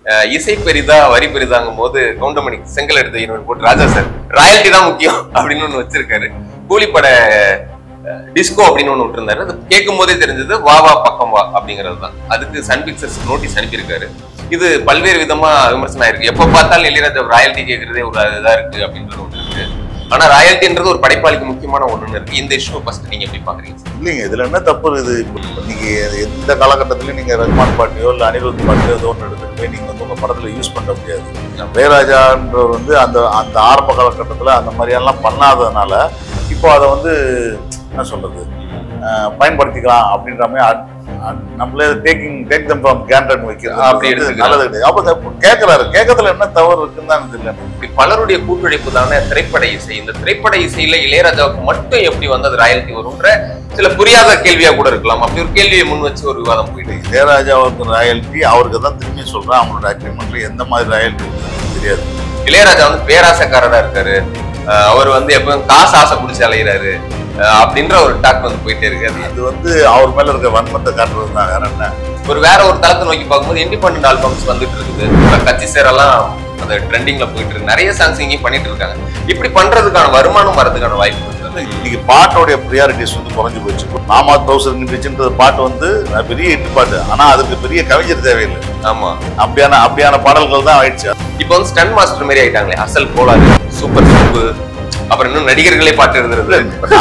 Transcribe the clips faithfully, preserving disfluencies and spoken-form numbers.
இசை பெரிதா வரி பெரிதாங்கும் போது கவுண்டமணி செங்கல் எடுத்த யூனிவன் போட்டு ராஜா சார் ராயல்டி தான் முக்கியம் அப்படின்னு ஒண்ணு வச்சிருக்காரு. கூலிப்பட டிஸ்கோ அப்படின்னு ஒண்ணு விட்டுருந்தாரு. அது கேட்கும் போதே தெரிஞ்சது வா வா பக்கம் வா அப்படிங்கிறது தான். அதுக்கு சன் பிக்சர்ஸ் நோட்டீஸ் அனுப்பியிருக்காரு. இது பல்வேறு விதமா விமர்சனம் ஆயிருக்கு. எப்ப பார்த்தாலும் இளையராஜா ராயல்டி கேட்கறதே ஒரு இதா இருக்கு அப்படின்றது ஒண்ணு இருக்கு. ஆனா ராயல்டின்றது ஒரு படைப்பாளிக்கு முக்கியமான ஒண்ணுன்னு இருக்கு. இந்த இஷ்யூ ஃபர்ஸ்ட் நீங்க எப்படி பாக்குறீங்க? இல்லைங்க, இதுல என்ன தப்பு இருக்குது? இப்போ நீங்க எந்த காலகட்டத்திலயும் நீங்க ரஹ்மான் பாட்டியோ இல்ல அனிருத் பாட்டியோ ஏதோ ஒன்று எடுத்துட்டு போய் நீங்க வந்து உங்க படத்துல யூஸ் பண்ண முடியாது. இளையராஜான்றவர் வந்து அந்த அந்த ஆரம்ப காலகட்டத்துல அந்த மாதிரி எல்லாம் பண்ணாததுனால இப்போ அதை வந்து என்ன சொல்றது பயன்படுத்திக்கலாம் அப்படின்ற மாதிரி நம்மளே taking take them from granted வைக்கிறது நல்லது கிடையாது. அப்போ கேட்கறாரு, கேட்கறதுல என்ன தவறு இருக்குன்னு தான் தெரியல. பலருடைய கூட்டழைப்பு தானே திரைப்பட இசை. இந்த திரைப்பட இசையில இளையராஜாவுக்கு மட்டும் எப்படி வந்து அது ராயல்டி வரும்ன்ற சில புரியாத கேள்வியா கூட இருக்கலாம். அப்படி ஒரு கேள்வியை முன் வச்சு ஒரு விவாதம் போயிட்டு இளையராஜாவுக்கு ராயல்டி அவருக்கு தான் திரும்பி சொல்றேன். அவங்களோட அக்ரிமெண்ட்ல எந்த மாதிரி ராயல்டி தெரியாது. இளையராஜா வந்து பேராசக்காரரா இருக்காரு. அவர் வந்து எப்பவும் காசு ஆசை பிடிச்சி அலைகிறாரு அப்படின்ற ஒரு டாக் வந்து போயிட்டே இருக்காது. அது வந்து அவர் மேல இருக்க வன்மத்தை காட்டுறது தான். வேற என்ன, ஒரு வேற ஒரு தளத்தை நோக்கி பார்க்கும்போது இண்டிபெண்டன்ட் ஆல்பம்ஸ் வந்துட்டு இருக்குது. கட்சி சேரெல்லாம் அந்த ட்ரெண்டிங்ல போயிட்டு இருக்கு. நிறைய சாங்ஸ் இங்கேயும் பண்ணிட்டு இருக்காங்க. இப்படி பண்றதுக்கான வருமானம் வரதுக்கான வாய்ப்பு இருக்கு. இன்னைக்கு பாட்டோடைய ப்ரியாரிட்டிஸ் வந்து குறைஞ்சு போயிடுச்சு. நாமா தௌசண்ட் பாட்டு வந்து பெரிய ஹிட் பாட்டு, ஆனா அதுக்கு பெரிய கவிஞர் தேவையில்லை. ஆமா, அப்படியான அப்படியான பாடல்கள் தான் ஆயிடுச்சு. இப்போ வந்து ஸ்டன் மாஸ்டர் மாதிரி ஆயிட்டாங்களே, அசல் கோளாறு, சூப்பர் சூப்பு, அப்புறம் இன்னும் நடிகர்களே பாட்டு எழுதுறது.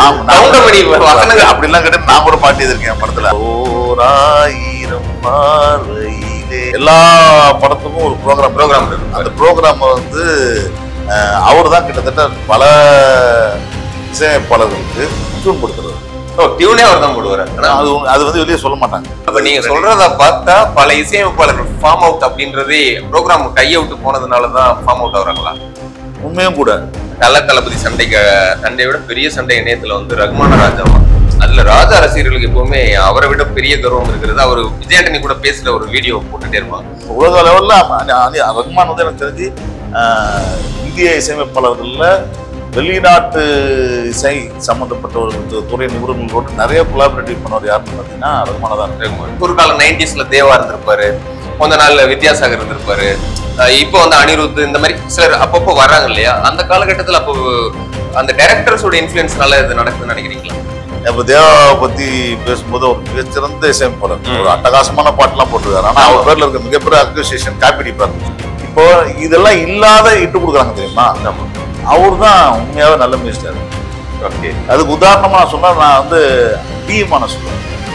அப்படிலாம் கேட்டு நான் கூட பாட்டு எழுதிருக்கேன் படத்துல. ஓராயிரம் பார்வையிலே எல்லா படத்துக்கும் ஒரு ப்ரோக்ராம் ப்ரோக்ராம் இருக்கு. அந்த ப்ரோக்ராம் வந்து அவர் தான் கிட்டத்தட்ட பல இசையமைப்பாளர்களுக்கு டியூன் கொடுத்துருவாரு. டியூனே அவர் தான் போடுவாரு. அது அது வந்து வெளியே சொல்ல மாட்டாங்க. அப்ப நீங்க சொல்றத பார்த்தா பல இசையமைப்பாளர்கள் ஃபார்ம் அவுட் அப்படின்றதே ப்ரோக்ராம் கையை விட்டு போனதுனாலதான் ஃபார்ம் அவுட் ஆகுறாங்களா? உண்மையும் கூட. தல தளபதி சண்டைக்கு சண்டையை விட பெரிய சண்டை இணையத்துல வந்து ரஹ்மான ராஜாவா. அதுல ராஜா ரசிகர்களுக்கு எப்பவுமே அவரை விட பெரிய கர்வம் இருக்கிறது. அவர் விஜயாண்டனி கூட பேசுற ஒரு வீடியோ போட்டுட்டே இருப்பாங்க. உலக லெவல்ல ரஹ்மான் வந்து எனக்கு தெரிஞ்சு இந்திய இசையமைப்பாளர்கள்ல வெளிநாட்டு இசை சம்பந்தப்பட்ட ஒரு துறை நிபுணர்களோடு நிறைய கொலாபரேட்டிவ் பண்ணவர் யாருன்னு பார்த்தீங்கன்னா ரஹ்மான் தான். ரஹ்மான் ஒரு காலம் நைன்டிஸ்ல தேவா இருந்திருப்பாரு, கொஞ்ச நாள்ல வித்யாசாகர் இருந்திருப்பாரு, இப்போ வந்து அனிருத், இந்த மாதிரி சிலர் அப்பப்போ வர்றாங்க இல்லையா? அந்த காலகட்டத்தில் அப்போ அந்த டைரக்டர்ஸோட இன்ஃபுளுன்ஸ்னால இது நடக்குதுன்னு நினைக்கிறீங்களா? இப்போ தேவாவை பத்தி பேசும்போது ஒரு மிகச்சிறந்த இசையமைப்பாளர், ஒரு அட்டகாசமான பாட்டுலாம் போட்டுருக்காரு. ஆனா அவர் பேர்ல இருக்க மிகப்பெரிய அக்யூசியேஷன் காப்பிடிப்பாரு. இப்போ இதெல்லாம் இல்லாத இட்டு கொடுக்குறாங்க தெரியுமா? அவர் தான் உண்மையாவே நல்ல மியூசிக். ஓகே, அதுக்கு உதாரணமா நான் சொன்னா நான் வந்து டிஎம்மான சொல்லுவேன்.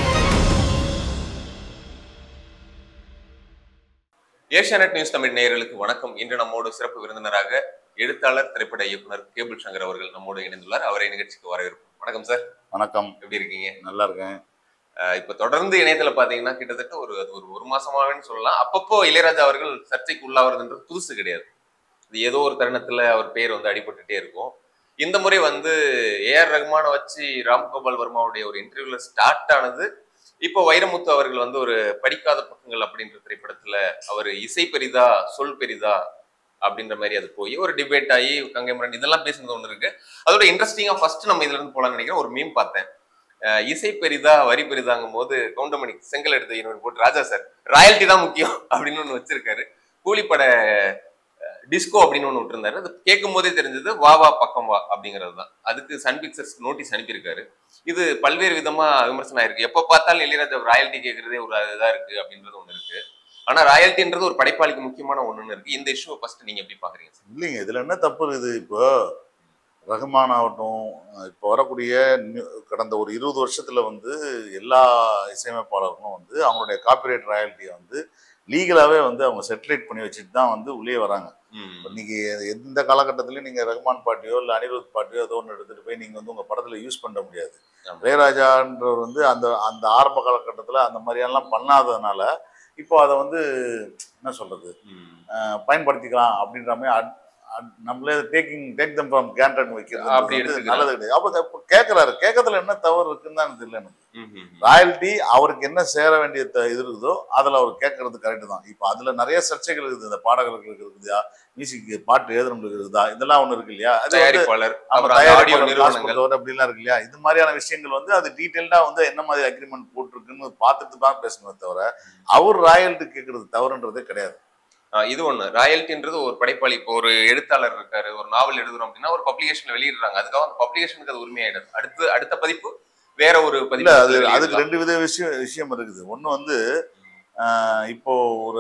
ஏஷியானெட் நியூஸ் தமிழ் நேயர்களுக்கு வணக்கம். இன்று நம்மோடு சிறப்பு விருந்தினராக எழுத்தாளர், திரைப்பட இயக்குனர் கேபிள் சங்கர் அவர்கள் நம்மோடு இணைந்துள்ளார். அவரை நிகழ்ச்சிக்கு வரவேற்போம். வணக்கம் சார். வணக்கம். எப்படி இருக்கீங்க? நல்லா இருக்கேன். இப்ப தொடர்ந்து இணையத்துல பாத்தீங்கன்னா கிட்டத்தட்ட ஒரு அது ஒரு ஒரு மாசமாவேன்னு சொல்லலாம். அப்பப்போ இளையராஜா அவர்கள் சர்ச்சைக்கு உள்ளாவதுன்றது புதுசு கிடையாது. இது ஏதோ ஒரு தருணத்துல அவர் பேர் வந்து அடிபட்டுட்டே இருக்கும். இந்த முறை வந்து ஏ ஆர் ரஹ்மான வச்சு ராம்கோபால் வர்மாவுடைய ஒரு இன்டர்வியூல ஸ்டார்ட் ஆனது. இப்போ வைரமுத்து அவர்கள் வந்து ஒரு படிக்காத பக்கங்கள் அப்படின்ற திரைப்படத்துல அவர் இசை பெரிதா சொல் பெரிதா அப்படின்ற மாதிரி அது போய் ஒரு டிபேட் ஆகி கங்கைமரன் இதெல்லாம் பேசுனது ஒண்ணு இருக்கு. அதோட இன்ட்ரெஸ்டிங்கா ஃபர்ஸ்ட் நம்ம இதுல இருந்து போலாம்னு நினைக்கிறேன். ஒரு மீம் பார்த்தேன். இசை பெரிதா வரி பெரிதாங்கும் போது கவுண்டமணி செங்கல் எடுத்த யூனிவன் போட்டு ராஜா சார் ராயல்டி தான் முக்கியம் அப்படின்னு ஒண்ணு வச்சிருக்காரு. கூலிப்பட டிஸ்கோ அப்படின்னு ஒண்ணு விட்டுருந்தாரு. அது கேட்கும் போதே தெரிஞ்சது வா வா பக்கம் வா அப்படிங்கிறது தான். அதுக்கு சன் பிக்சர்ஸ் நோட்டீஸ் அனுப்பியிருக்காரு. இது பல்வேறு விதமா விமர்சனம் ஆயிருக்கு. எப்ப பார்த்தாலும் இளையராஜா ராயல்டி கேட்கறதே ஒரு இதா இருக்கு அப்படின்றது ஒண்ணு இருக்கு. ஆனா ராயல்டின்றது ஒரு படைப்பாளிக்கு முக்கியமான ஒண்ணுன்னு இருக்கு. இந்த இஷ்யூ ஃபர்ஸ்ட் நீங்க எப்படி பாக்குறீங்க? இல்லைங்க, இதுல என்ன தப்பு இருக்குது? இப்போ ரஹ்மான் ஆகட்டும், இப்போ வரக்கூடிய கடந்த ஒரு இருபது வருஷத்துல வந்து எல்லா இசையமைப்பாளர்களும் வந்து அவங்களுடைய காப்பிரைட் ராயல்ட்டியை வந்து லீகலாவே வந்து அவங்க செட்டிலைட் பண்ணி வச்சுட்டு தான் வந்து உள்ளே வராங்க. இன்னைக்கு எந்த காலகட்டத்திலயும் நீங்க ரஹ்மான் பாட்டியோ இல்ல அனிருத் பாட்டியோ ஏதோ ஒன்று எடுத்துட்டு போய் நீங்க வந்து உங்க படத்துல யூஸ் பண்ண முடியாது. இளையராஜான்றவர் வந்து அந்த அந்த ஆரம்ப காலகட்டத்துல அந்த மாதிரியெல்லாம் பண்ணாததுனால இப்போ அதை வந்து என்ன சொல்றது பயன்படுத்திக்கலாம் அப்படின்ற மாதிரி நம்மளே taking take them from granted வைக்கிறது நல்லது கிடையாது. அப்போ கேட்கறாரு, கேட்கறதுல என்ன தவறு இருக்குன்னு தான் தெரியல எனக்கு. ராயல்டி அவருக்கு என்ன சேர வேண்டிய இது இருக்குதோ அதுல அவர் கேட்கறது கரெக்டு தான். இப்போ அதுல நிறைய சர்ச்சைகள் இருக்குது. இந்த பாடகர்களுக்கு இருக்குதா, மியூசிக் பாட்டு எழுதுறவங்களுக்கு இருக்குதா, இதெல்லாம் ஒண்ணு இருக்கு இல்லையா? அது அப்படிலாம் இருக்கு இல்லையா? இது மாதிரியான விஷயங்கள் வந்து அது டீட்டெயில்டா வந்து என்ன மாதிரி அக்ரிமெண்ட் போட்டிருக்குன்னு பார்த்துட்டு தான் பேசணுமே தவிர அவர் ராயல்டி கேட்கறது தவறுன்றதே கிடையாது. இது ஒண்ணு. ராயல்டின்றது ஒரு படைப்பாளி. இப்போ ஒரு எழுத்தாளர் இருக்காரு, ஒரு நாவல் எழுதுறோம் அப்படின்னா ஒரு பப்ளிகேஷன்ல வெளியிடுறாங்க. அதுக்காக அந்த பப்ளிகேஷனுக்கு அது உரிமையாயிடுது. அடுத்து அடுத்த பதிப்பு வேற ஒரு இல்ல பதிப்பு அது அதுக்கு வெளியிடலாம். ரெண்டு வித விஷயம் விஷயம் இருக்குது. ஒண்ணு வந்து இப்போ ஒரு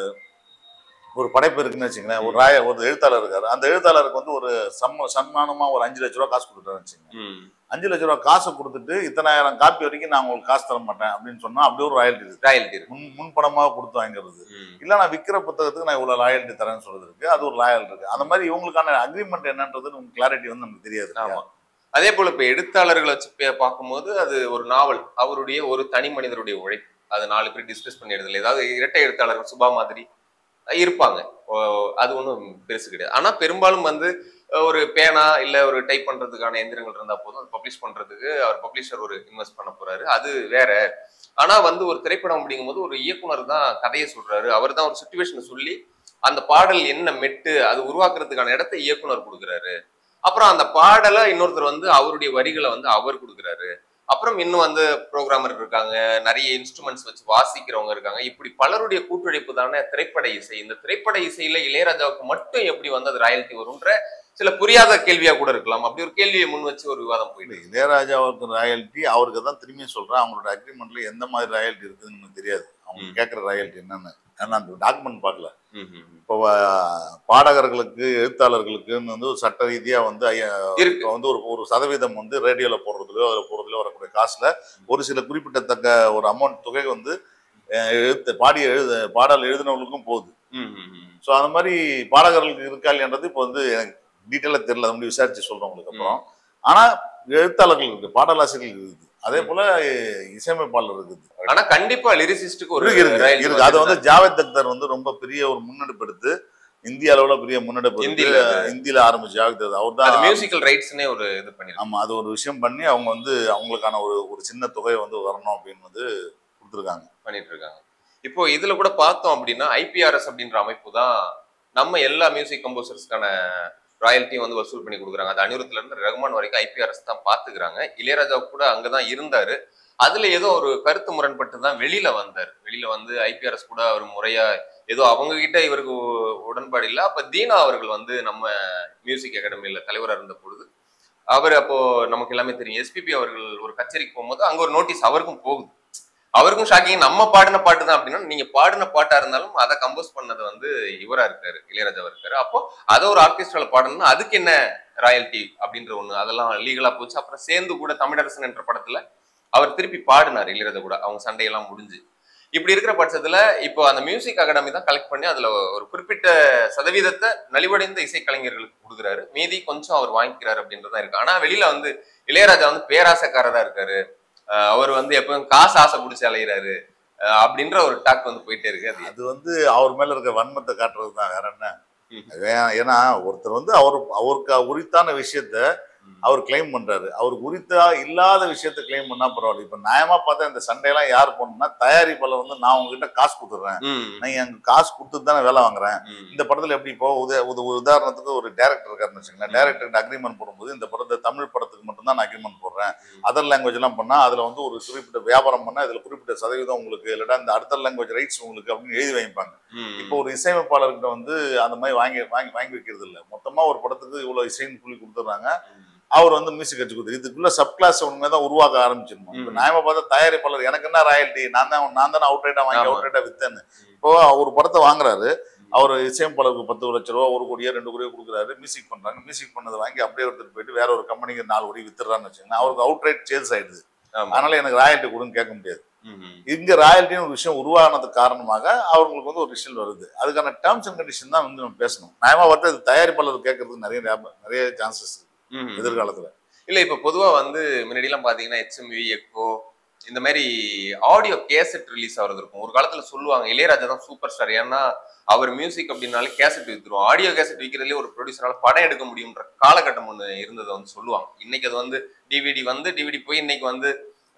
ஒரு படைப்பு இருக்குன்னு வச்சுங்களேன், ஒரு ராய ஒரு எழுத்தாளர் இருக்காரு. அந்த எழுத்தாளருக்கு வந்து ஒரு சம்ம சன்மானமா ஒரு அஞ்சு லட்ச ரூபா காசு கொடுத்துட்டாருன்னு வச்சுக்கோங்க. ம். அஞ்சு லட்ச ரூபா காசை கொடுத்துட்டு இத்தனாயிரம் காப்பி வரைக்கும் நான் உங்களுக்கு காசு தர மாட்டேன் அப்படின்னு சொன்னா அப்படி ஒரு ராயல்டி இருக்கு. ராயல்டி இருக்கு. முன் முன்பணமாக கொடுத்து வாங்கிறது. ம். இல்ல நான் விற்கிற புத்தகத்துக்கு நான் இவ்வளவு ராயல்டி தரேன்னு சொல்றது இருக்கு. அது ஒரு ராயல் இருக்கு. அந்த மாதிரி இவங்களுக்கான அக்ரிமெண்ட் என்னன்றது நமக்கு கிளாரிட்டி வந்து நமக்கு தெரியாது. ஆமா. அதே போல இப்ப எழுத்தாளர்களை வச்சு பே- பார்க்கும்போது அது ஒரு நாவல், அவருடைய ஒரு தனி மனிதருடைய உழைப்பு. அது நாலு பேர் டிஸ்கஸ் பண்ணி எழுதல. ஏதாவது இரட்டை எழுத்தாளர்கள் சுபா மாதிரி இருப்பாங்க. ஓ, அது ஒன்றும் பெருசு கிடையாது. ஆனா பெரும்பாலும் வந்து அஹ், ஒரு பேனா இல்ல ஒரு டைப் பண்றதுக்கான எந்திரங்கள் இருந்தா போதும், அது பப்ளிஷ் பண்றதுக்கு அவர் பப்ளிஷர் ஒரு இன்வெஸ்ட் பண்ண போறாரு, அது வேற. ஆனா வந்து ஒரு திரைப்படம் அப்படிங்கும்போது ஒரு இயக்குனர் தான் கதையை சொல்றாரு, அவர் தான் ஒரு சுச்சுவேஷனை சொல்லி அந்த பாடல் என்ன மெட்டு அது உருவாக்குறதுக்கான இடத்தை இயக்குனர் கொடுக்குறாரு. அப்புறம் அந்த பாடலை இன்னொருத்தர் வந்து அவருடைய வரிகளை வந்து அவர் கொடுக்குறாரு. அப்புறம் இன்னும் வந்து ப்ரோக்ராமர் இருக்காங்க, நிறைய இன்ஸ்ட்ருமெண்ட்ஸ் வச்சு வாசிக்கிறவங்க இருக்காங்க. இப்படி பலருடைய கூட்டுழைப்பு தானே திரைப்பட இசை. இந்த திரைப்பட இசையில இளையராஜாவுக்கு மட்டும் எப்படி வந்து அது ராயல்டி வரும்ன்ற சில புரியாத கேள்வியா கூட இருக்கலாம். அப்படி ஒரு கேள்வியை முன் வச்சு ஒரு விவாதம் போயிட்டு இல்ல இளையராஜாவுக்கு ராயல்டி அவருக்கு தான் திரும்பியும் சொல்றேன். அவங்களோட அக்ரிமெண்ட்ல எந்த மாதிரி ராயல்டி இருக்குதுன்னு நமக்கு தெரியாது. அவங்க ம். கேட்குற ராயல்டி என்னன்னு ஏன்னா அந்த டாக்குமெண்ட் பார்க்கல. ம், ம், ம். இப்போ வ- பாடகர்களுக்கு எழுத்தாளர்களுக்குன்னு வந்து ஒரு சட்ட ரீதியா வந்து ஐயா, இருக்கு. இப்போ வந்து ஒரு ஒரு சதவீதம் வந்து ரேடியோல போடுறதுலயோ அதில் போடுறதுலயோ வரக்கூடிய காசுல ஒரு சில குறிப்பிடத்தக்க ஒரு அமௌண்ட் தொகை வந்து அஹ், எழுத்து பாடிய எழுத பாடல் எழுதினவங்களுக்கும் போகுது. ம், ம், ம். ஸோ அந்த மாதிரி பாடகர்களுக்கு இருக்கா இல்லைன்றது இப்போ வந்து எனக்கு டீட்டெயிலாக தெரியல. அதை வந்து விசாரிச்சு சொல்றவங்களுக்கு அப்புறம். ஆனா எழுத்தாளர்கள் இருக்கு, பாடலாசிரியர்கள் இருக்குது, அதே போல இசையமைப்பாளர் இருக்குது. ஆனா கண்டிப்பா லிரிசிஸ்டுக்கு ஒரு இருக்கு இருக்கு royalty இருக்கு. அது வந்து வருது. ஜாவேத் அக்தர் வந்து ரொம்ப பெரிய ஒரு முன்னெடுப்பு எடுத்து இந்திய அளவுல பெரிய முன்னெடுப்பு எடுத்து ஹிந்தில அது. இந்தியில ஆரம்பிச்சு ஜாவேத் அக்தர் அவர் அது தான். மியூசிக்கல் ரைட்ஸ்னே ஒரு இது பண்ணிருக்காங்க. ஆமா அது ஒரு விஷயம் பண்ணி அவங்க வந்து அவங்களுக்கான ஒரு ஒரு சின்ன தொகை வந்து வரணும் அப்படின்னு வந்து கொடுத்துருக்காங்க. பண்ணிட்டு இருக்காங்க. இப்போ இதுல கூட பார்த்தோம் அப்படின்னா ஐபிஆர்எஸ் அப்படின்ற அமைப்பு தான் நம்ம எல்லா மியூசிக் கம்போசர்ஸ்க்கான ராயல்ட்டியும் வந்து வசூல் பண்ணி கொடுக்குறாங்க. அது அனிருத்ல இருந்து ரகுமான் வரைக்கும் ஐபிஆர்எஸ் தான் பாத்துக்கிறாங்க. இளையராஜா கூட அங்கதான் இருந்தாரு. அதுல ஏதோ ஒரு கருத்து முரண்பட்டு தான் வெளியில வந்தார். வெளியில வந்து ஐபிஆர்எஸ் கூட அவர் முறையா ஏதோ அவங்க கிட்ட இவருக்கு உடன்பாடு இல்லை. அப்ப தீனா அவர்கள் வந்து நம்ம மியூசிக் அகாடமியில தலைவராக இருந்த பொழுது அவர் அப்போ நமக்கு எல்லாமே தெரியும், எஸ்பிபி அவர்கள் ஒரு கச்சேரிக்கு போகும்போது அங்க ஒரு நோட்டீஸ் அவருக்கும் போகுது. அவருக்கும் ஷாக்கிங், நம்ம பாடின பாட்டு தான் அப்படின்னா, நீங்க பாடின பாட்டா இருந்தாலும் அதை கம்போஸ் பண்ணது வந்து இவரா இருக்காரு, இளையராஜா இருக்காரு. அப்போ அதை ஒரு ஆர்கெஸ்ட்ரால பாடணும்னா அதுக்கு என்ன ராயல்டி அப்படின்ற ஒண்ணு அதெல்லாம் லீகலா போச்சு. அப்புறம் சேர்ந்து கூட தமிழரசன் என்ற படத்துல அவர் திருப்பி பாடினார் இளையராஜா கூட, அவங்க சண்டையெல்லாம் முடிஞ்சு. இப்படி இருக்கிற பட்சத்துல இப்போ அந்த மியூசிக் அகாடமி தான் கலெக்ட் பண்ணி அதுல ஒரு குறிப்பிட்ட சதவீதத்தை நலிவடைந்த இசைக்கலைஞர்களுக்கு கொடுக்குறாரு, மீதி கொஞ்சம் அவர் வாங்கிக்கிறாரு அப்படின்றதான் இருக்கு. ஆனா வெளியில வந்து இளையராஜா வந்து பேராசக்காரரா இருக்காரு, அவர் வந்து எப்பவும் காசு ஆசை பிடிச்சி அலைகிறாரு அப்படின்ற ஒரு டாக் வந்து போயிட்டே இருக்கு. அது அது வந்து அவர் மேல இருக்க வன்மத்தை காட்டுறது தான், வேற என்ன. ஏன்னா ஒருத்தர் வந்து அவர் அவருக்கு உரித்தான விஷயத்த அவர் கிளைம் பண்றாரு, அவருக்கு உரித்தா இல்லாத விஷயத்த கிளைம் பண்ணா பரவாயில்ல. இப்ப நியாயமா பார்த்தா இந்த சண்டையெல்லாம் யார் போனா தயாரிப்பாளர் வந்து நான் உங்ககிட்ட காசு கொடுத்துட்றேன், நான் எனக்கு காசு கொடுத்துட்டு தானே வேலை வாங்குறேன். இந்த படத்துல எப்படி இப்போ உத உதாரணத்துக்கு ஒரு டேரக்டர் இருக்காருன்னு வச்சுக்கோங்களேன், டேரக்டர் அக்ரிமெண்ட் போடும்போது இந்த படத்தை தமிழ் படத்துக்கு மட்டும்தான் நான் அக்ரிமெண்ட் போடுறேன், அதர் லாங்குவேஜ் எல்லாம் பண்ணா அதுல வந்து ஒரு குறிப்பிட்ட வியாபாரம் பண்ணா இதுல குறிப்பிட்ட சதவீதம் உங்களுக்கு, இல்லைன்னா இந்த அதர் லாங்குவேஜ் ரைட்ஸ் உங்களுக்கு அப்படின்னு எழுதி வைப்பாங்க. இப்போ ஒரு இசையமைப்பாளர்கிட்ட வந்து அந்த மாதிரி வாங்கி வாங்கி வாங்கி வைக்கிறது இல்லை, மொத்தமா ஒரு படத்துக்கு இவ்வளவு இசைன்னு சொல்லி கொடுத்துட்றாங்க, அவர் வந்து மியூசிக் வச்சு கொடுத்து இதுக்குள்ள சப் கிளாஸ் உண்மைதான் உருவாக்க ஆரம்பிச்சிருந்தோம். இப்போ நியாயமா பார்த்தா தயாரிப்பாளர் எனக்கு என்ன ராயல்டி, நான் தான் நான் தானே அவுட் ரைட்டா வாங்கி அவுட் ரைட்டா வித்தேன்னு. இப்போ ஒரு படத்தை வாங்குறாரு, அவர் இசையமைப்பாளருக்கு பத்து லட்ச ரூபா ஒரு கோடியோ ரெண்டு கோடியோ கொடுக்குறாரு, மியூசிக் பண்றாங்க, மியூசிக் பண்ணதை வாங்கி அப்படியே எடுத்துட்டு போயிட்டு வேற ஒரு கம்பெனிக்கு நாலு கோடி வித்துறான்னு வச்சுக்கோங்க, அவருக்கு அவுட் ரைட் சேல்ஸ் ஆயிடுது. அதனால எனக்கு ராயல்டி கொடுன்னு கேட்க முடியாது. இங்க ராயல்ட்டின்னு ஒரு விஷயம் உருவானதுக்கு காரணமாக அவங்களுக்கு வந்து ஒரு விஷயம் வருது, அதுக்கான டேர்ம்ஸ் அண்ட் கண்டிஷன் தான் வந்து நம்ம பேசணும். நியாயமா பார்த்தா இது தயாரிப்பாளர் கேட்கறதுக்கு நிறைய நிறைய சான்சஸ் இருக்கு எதிர்காலத்துல. இல்ல இப்ப பொதுவா வந்து முன்னாடி எல்லாம் பாத்தீங்கன்னா எச்எம்வி எக்கோ இந்த மாதிரி ஆடியோ கேசட் ரிலீஸ் ஆகிறது இருக்கும். ஒரு காலத்துல சொல்லுவாங்க இளையராஜா தான் சூப்பர் ஸ்டார், ஏன்னா அவர் மியூசிக் அப்படின்னாலே கேசட் வித்துருவோம், ஆடியோ கேசட் விற்கிறதுலேயே ஒரு ப்ரொடியூசரால படம் எடுக்க முடியும்ன்ற காலகட்டம் ஒன்று இருந்ததை வந்து சொல்லுவாங்க. இன்னைக்கு அது வந்து டிவிடி வந்து டிவிடி போய் இன்னைக்கு வந்து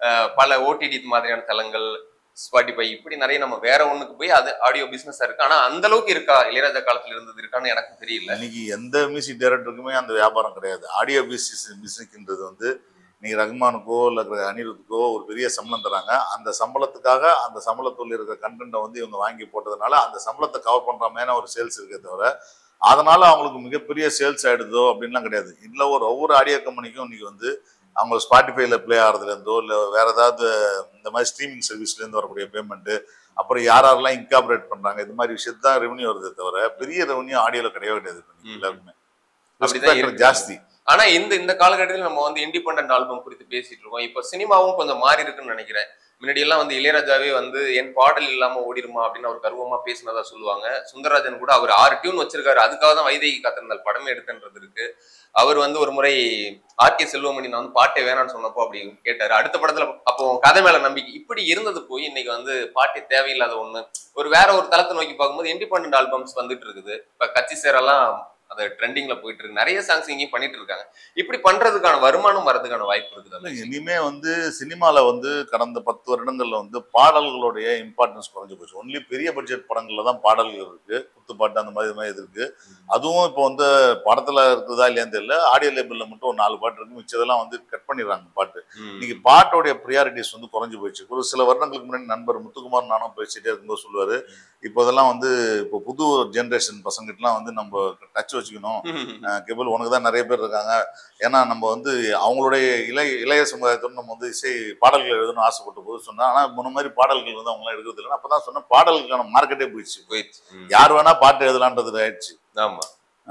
பல ஓடிடி மாதிரியான தளங்கள், ஸ்பாட்டிஃபை, இப்படி நிறைய நம்ம வேற ஒண்ணுக்கு போய் அது ஆடியோ பிசினஸ் இருக்கு. ஆனா அந்த அளவுக்கு இருக்கா இளையராஜா காலத்துல இருந்தது இருக்கான்னு எனக்கு தெரியல. இன்னைக்கு எந்த மியூசிக் டைரக்டருக்குமே அந்த வியாபாரம் கிடையாது. ஆடியோ பிசினஸ் மியூசிக்ன்றது வந்து நீங்க ரகுமானுக்கோ இல்லை அனிருத்துக்கோ ஒரு பெரிய சம்பளம் தராங்க. அந்த சம்பளத்துக்காக அந்த சம்பளத்தில் இருக்கிற கண்டென்ட்டை வந்து இவங்க வாங்கி போட்டதுனால அந்த சம்பளத்தை கவர் பண்ற மாதிரி ஒரு சேல்ஸ் இருக்கே தவிர அதனால அவங்களுக்கு மிகப்பெரிய சேல்ஸ் ஆயிடுதோ அப்படின்லாம் கிடையாது. இல்லை ஒரு ஒவ்வொரு ஆடியோ கம்பெனிக்கும் இன்னைக்கு வந்து அவங்க ஸ்பாட்டிஃபைல பிளே ஆகிறதுலேருந்தோ இல்லை வேற ஏதாவது இந்த மாதிரி ஸ்ட்ரீமிங் சர்வீஸ்லேருந்து வரக்கூடிய பேமெண்ட்டு, அப்புறம் யார் யாரெல்லாம் இன்கார்பரேட் பண்றாங்க, இது மாதிரி விஷயத்து தான் ரெவன்யூ வருதே தவிர பெரிய ரெவன்யூ ஆடியோல கிடையவே கிடையாது. எல்லாருமே அப்படிதான் ஜாஸ்தி. ஆனா இந்த இந்த காலகட்டத்தில் நம்ம வந்து இண்டிபெண்டன்ட் ஆல்பம் குறித்து பேசிட்டு இருக்கோம். இப்போ சினிமாவும் கொஞ்சம் மாறி இருக்குன்னு நினைக்கிறேன். முன்னாடி எல்லாம் வந்து இளையராஜாவே வந்து என் பாடல் இல்லாம ஓடிருமா அப்படின்னு அவர் கர்வமா பேசினதா சொல்லுவாங்க. சுந்தரராஜன் கூட அவர் ஆறு டியூன் வச்சிருக்காரு, அதுக்காக தான் வைதேகி காத்திருந்தால் படமே எடுத்துன்றது இருக்கு. அவர் வந்து ஒரு முறை ஆர் கே செல்வமணி நான் வந்து பாட்டே வேணான்னு சொன்னப்போ அப்படி கேட்டாரு. அடுத்த படத்துல அப்போ கதை மேல நம்பிக்கை இப்படி இருந்தது போய் இன்னைக்கு வந்து பாட்டே தேவையில்லாத ஒண்ணு ஒரு வேற ஒரு தளத்தை நோக்கி பார்க்கும்போது இண்டிபெண்டன்ட் ஆல்பம்ஸ் வந்துட்டு இருக்குது. இப்ப கட்சி சேரெல்லாம் அது ட்ரெண்டிங்ல போயிட்டு இருக்கு. நிறைய சாங்ஸ் இங்கேயும் பண்ணிட்டு இருக்காங்க. இப்படி பண்றதுக்கான வருமானம் வரதுக்கான வாய்ப்பு இருக்குது. இனிமே வந்து சினிமால வந்து கடந்த பத்து வருடங்கள்ல வந்து பாடல்களுடைய இம்பார்ட்டன்ஸ் குறைஞ்சு போச்சு. ஒன்லி பெரிய பட்ஜெட் படங்கள்ல தான் பாடல்கள் இருக்கு, குத்துப்பாட்டு அந்த மாதிரி மாதிரி இருக்கு. அதுவும் இப்போ வந்து படத்துல இருக்குதா இல்லையான்னு தெரியல, ஆடியோ லேபிள்ல மட்டும் ஒரு நாலு பாட்டு இருக்கு, மிச்சதெல்லாம் வந்து கட் பண்ணிடுறாங்க பாட்டு. இன்னைக்கு பாட்டோடைய ப்ரியாரிட்டிஸ் வந்து குறைஞ்சு போயிடுச்சு. ஒரு சில வருடங்களுக்கு முன்னாடி நண்பர் முத்துக்குமார் நானும் பேசிட்டே இருக்கும்போது சொல்லுவாரு, இப்போ இதெல்லாம் வந்து இப்போ புது ஜென்ரேஷன் பசங்கிட்டலாம் வந்து நம்ம டச் வச்சுக்கணும். கேபிள் உனக்கு தான் நிறைய பேர் இருக்காங்க, ஏன்னா நம்ம வந்து அவங்களுடைய இளைய இளைய சமுதாயத்தோடு நம்ம வந்து இசை பாடல்கள் எழுதணும்னு ஆசைப்பட்ட போது சொன்னா, ஆனா முன்ன மாதிரி பாடல்கள் வந்து அவங்களாம் எடுக்கிறது இல்லைன்னா அப்பதான் சொன்ன பாடல்களுக்கான மார்க்கெட்டே போயிடுச்சு போயிடுச்சு யார் வேணா பாட்டு எழுதலான்றது ஆயிடுச்சு. ஆமா,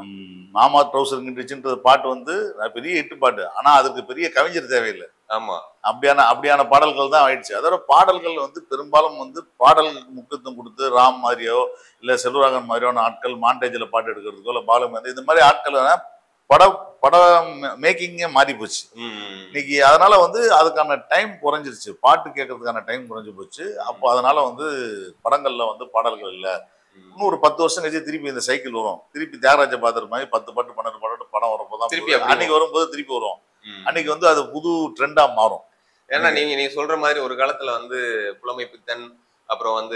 மாமா ட்ரௌசர் கிண்டுச்சுன்றது பாட்டு வந்து பெரிய எட்டு பாட்டு, ஆனா அதுக்கு பெரிய கவிஞர் தேவையில்லை. ஆமா, அப்படியான அப்படியான பாடல்கள் தான் ஆயிடுச்சு. அதோட பாடல்கள் வந்து பெரும்பாலும் வந்து பாடல்களுக்கு முக்கியத்துவம் கொடுத்து ராம் மாதிரியோ இல்ல செல்வராகன் மாதிரியான ஆட்கள் மாண்டேஜ்ல பாட்டு எடுக்கிறதுக்கோ இல்ல பாலு மாதிரி இந்த மாதிரி ஆட்கள் பட படம் மேக்கிங்கே மாறி போச்சு இன்னைக்கு. அதனால வந்து அதுக்கான டைம் குறைஞ்சிருச்சு, பாட்டு கேட்கறதுக்கான டைம் குறைஞ்சு போச்சு. அப்போ அதனால வந்து படங்கள்ல வந்து பாடல்கள் இல்லை. இன்னும் ஒரு பத்து வருஷம் கழிச்சு திருப்பி இந்த சைக்கிள் வரும், திருப்பி தியாகராஜ பாத்திர மாதிரி பத்து பாட்டு பன்னெண்டு பாட்டு படம் வரும்போது திருப்பி அன்னைக்கு வரும்போது திருப்பி வரும். அன்னைக்கு வந்து அது புது ட்ரெண்டா மாறும். ஏன்னா நீங்க நீங்க சொல்ற மாதிரி ஒரு காலத்துல வந்து புலமை பித்தன், அப்புறம் வந்து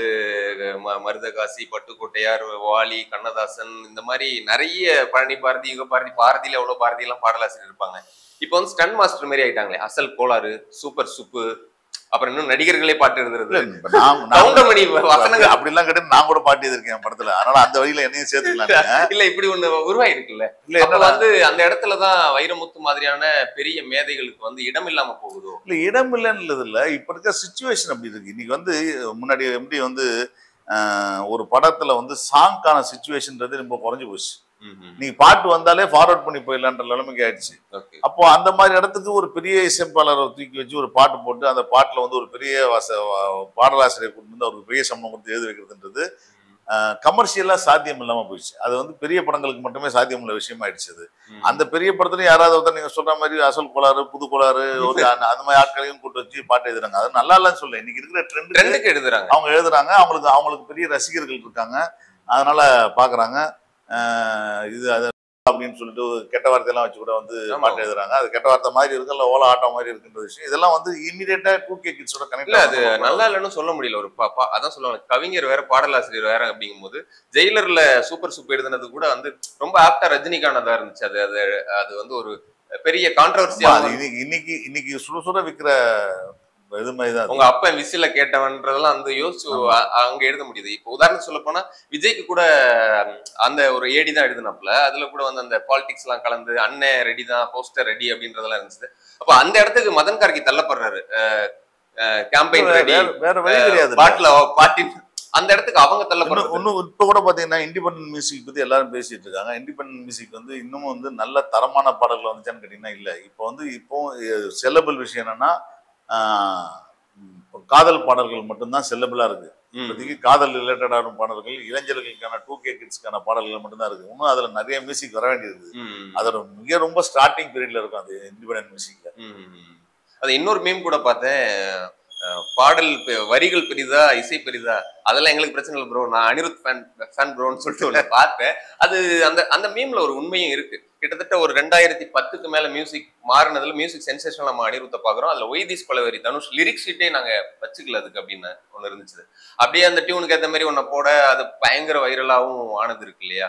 மருதகாசி, பட்டுக்கோட்டையார், வாலி, கண்ணதாசன், இந்த மாதிரி நிறைய பழனி பாரதி, யுக பாரதி, பாரதியில எவ்வளவு பாரதி எல்லாம் பாடலாசிரியர் இருப்பாங்க. இப்போ வந்து ஸ்டன் மாஸ்டர் மாதிரி ஆயிட்டாங்களே, அசல் கோளாறு, சூப்பர் சுப்பு, அப்புறம் இன்னும் நடிகர்களே பாட்டு எழுதுறது, அப்படிலாம் கேட்டு நான் கூட பாட்டு எழுதிருக்கேன் படத்துல, அதனால அந்த வழியில என்னையும் சேர்த்துக்கலாம். இல்ல இப்படி ஒண்ணு உருவாயிருக்குல்ல, இல்ல வந்து அந்த இடத்துலதான் வைரமுத்து மாதிரியான பெரிய மேதைகளுக்கு வந்து இடம் இல்லாம போகுதோ? இல்ல இடம் இல்லைன்னு இல்ல, இப்ப இருக்க சிச்சுவேஷன் அப்படி இருக்கு. இன்னைக்கு வந்து முன்னாடி எப்படி வந்து ஒரு படத்துல வந்து சாங்கான சிச்சுவேஷன்றது ரொம்ப குறைஞ்சு போச்சு. நீங்க பாட்டு வந்தாலே ஃபார்வர்ட் பண்ணி போயிடலான்ற நிலைமைக்கு ஆயிடுச்சு. அப்போ அந்த மாதிரி இடத்துக்கு ஒரு பெரிய இசைப்பாளரை தூக்கி வச்சு ஒரு பாட்டு போட்டு அந்த பாட்டுல வந்து ஒரு பெரிய பாடலாசிரியர் கொண்டு வந்து அவருக்கு பெரிய சம்பளம் கொடுத்து எழுதி வைக்கிறதுன்றது கமர்ஷியலா சாத்தியம் இல்லாம போயிடுச்சு. அது வந்து பெரிய படங்களுக்கு மட்டுமே சாத்தியம் உள்ள விஷயம் ஆயிடுச்சு. அது அந்த பெரிய படத்துல யாராவது ஒருத்தர் நீங்க சொல்ற மாதிரி அசல் கோளாறு, புது கோளாறு, ஒரு அந்த மாதிரி ஆட்களையும் கூட்டு வச்சு பாட்டு எழுதுறாங்க. அது நல்லா இல்லன்னு சொல்ல, இன்னைக்கு இருக்கிற ட்ரெண்டுக்கு எழுதுறாங்க, அவங்க எழுதுறாங்க, அவங்களுக்கு அவங்களுக்கு பெரிய ரசிகர்கள் இருக்காங்க, அதனால பாக்குறாங்க. இது அது அப்படின்னு சொல்லிட்டு கெட்ட வார்த்தையெல்லாம் வச்சு கூட வந்து பாட்டு எழுதுறாங்க. அது கெட்ட வார்த்தை மாதிரி இருக்கு, இல்ல ஓலா ஆட்டம் மாதிரி இருக்குன்ற விஷயம் இதெல்லாம் வந்து இமீடியட்டா டூ கே கிட்ஸோட கனெக்ட் இல்ல. அது நல்லா இல்லைன்னு சொல்ல முடியல. ஒரு அதான் சொல்லுவாங்க, கவிஞர் வேற பாடலாசிரியர் வேற அப்படிங்கும் போது ஜெயிலர்ல சூப்பர் சூப்பர் எழுதுனது கூட வந்து ரொம்ப ஆப்டா ரஜினிகானதா இருந்துச்சு. அது அது அது வந்து ஒரு பெரிய கான்ட்ரவர்சியா இன்னைக்கு இன்னைக்கு சுட சுட விற்கிற உங்க அப்ப விசில கேட்டவன்றதெல்லாம் வந்து யோசிச்சு அங்க எழுத முடியுது. இப்போ உதாரணத்துக்கு சொல்ல போனா விஜய்க்கு கூட அந்த ஒரு ஏடி தான் எழுதினாப்ல, அதுல கூட வந்து அந்த பாலிடிக்ஸ் எல்லாம் கலந்து அண்ணன் ரெடி தான், போஸ்டர் ரெடி அப்படின்றதெல்லாம் இருந்துச்சு. அப்ப அந்த இடத்துக்கு மதன் கார்கி தள்ளப்படுறாரு, கேம்பெயின் ரெடி, வேற வழி கிடையாது, பாட்டுல பாட்டின் அந்த இடத்துக்கு அவங்க தள்ளப்படுறாங்க. இன்னும் இப்ப கூட பாத்தீங்கன்னா இண்டிபெண்டன்ட் மியூசிக் பத்தி எல்லாரும் பேசிட்டு இருக்காங்க. இண்டிபெண்டன்ட் மியூசிக் வந்து இன்னமும் வந்து நல்ல தரமான பாடல்கள் வந்துச்சான்னு கேட்டீங்கன்னா இல்ல. இப்போ வந்து இப்போ செல்லபிள் விஷயம் என்னன்னா காதல் பாடல்கள் மட்டும்தான் செல்லபிளா இருக்கு. இப்போதைக்கு காதல் ரிலேட்டடான பாடல்கள், இளைஞர்களுக்கான டூ கே கிட்ஸ்க்கான பாடல்கள் மட்டும்தான் இருக்கு. இன்னும் அதுல நிறைய மியூசிக் வர வேண்டியது. அதோட மிக ரொம்ப ஸ்டார்டிங் பீரியட்ல இருக்கும் அது இண்டிபெண்டன்ட் மியூசிக்ல. அது இன்னொரு மீம் கூட பார்த்தேன், பாடல் வரிகள் பெரிதா இசை பெரிதா அதெல்லாம் எங்களுக்கு பிரச்சனை இல்லை ப்ரோ, நான் அனிருத் ஃபேன் ஃபேன் ப்ரோன்னு சொல்லிட்டு ஒன்று பார்த்தேன். அது அந்த அந்த மீம்ல ஒரு உண்மையும் இருக்கு. கிட்டத்தட்ட ஒரு ரெண்டாயிரத்தி பத்துக்கு மேல மியூசிக் மாறினதுல மியூசிக் சென்சேஷன் நம்ம அனிருத்தை பாக்குறோம். அதுல ஒய்தீஸ் பலவரி தனுஷ் லிரிக்ஸ் ஷீட்டே நாங்க வச்சுக்கல அதுக்கு அப்படின்னு ஒண்ணு இருந்துச்சு. அப்படியே அந்த டியூனுக்கு ஏற்ற மாதிரி ஒன்ன போட அது பயங்கர வைரலாவும் ஆனது இருக்கு இல்லையா?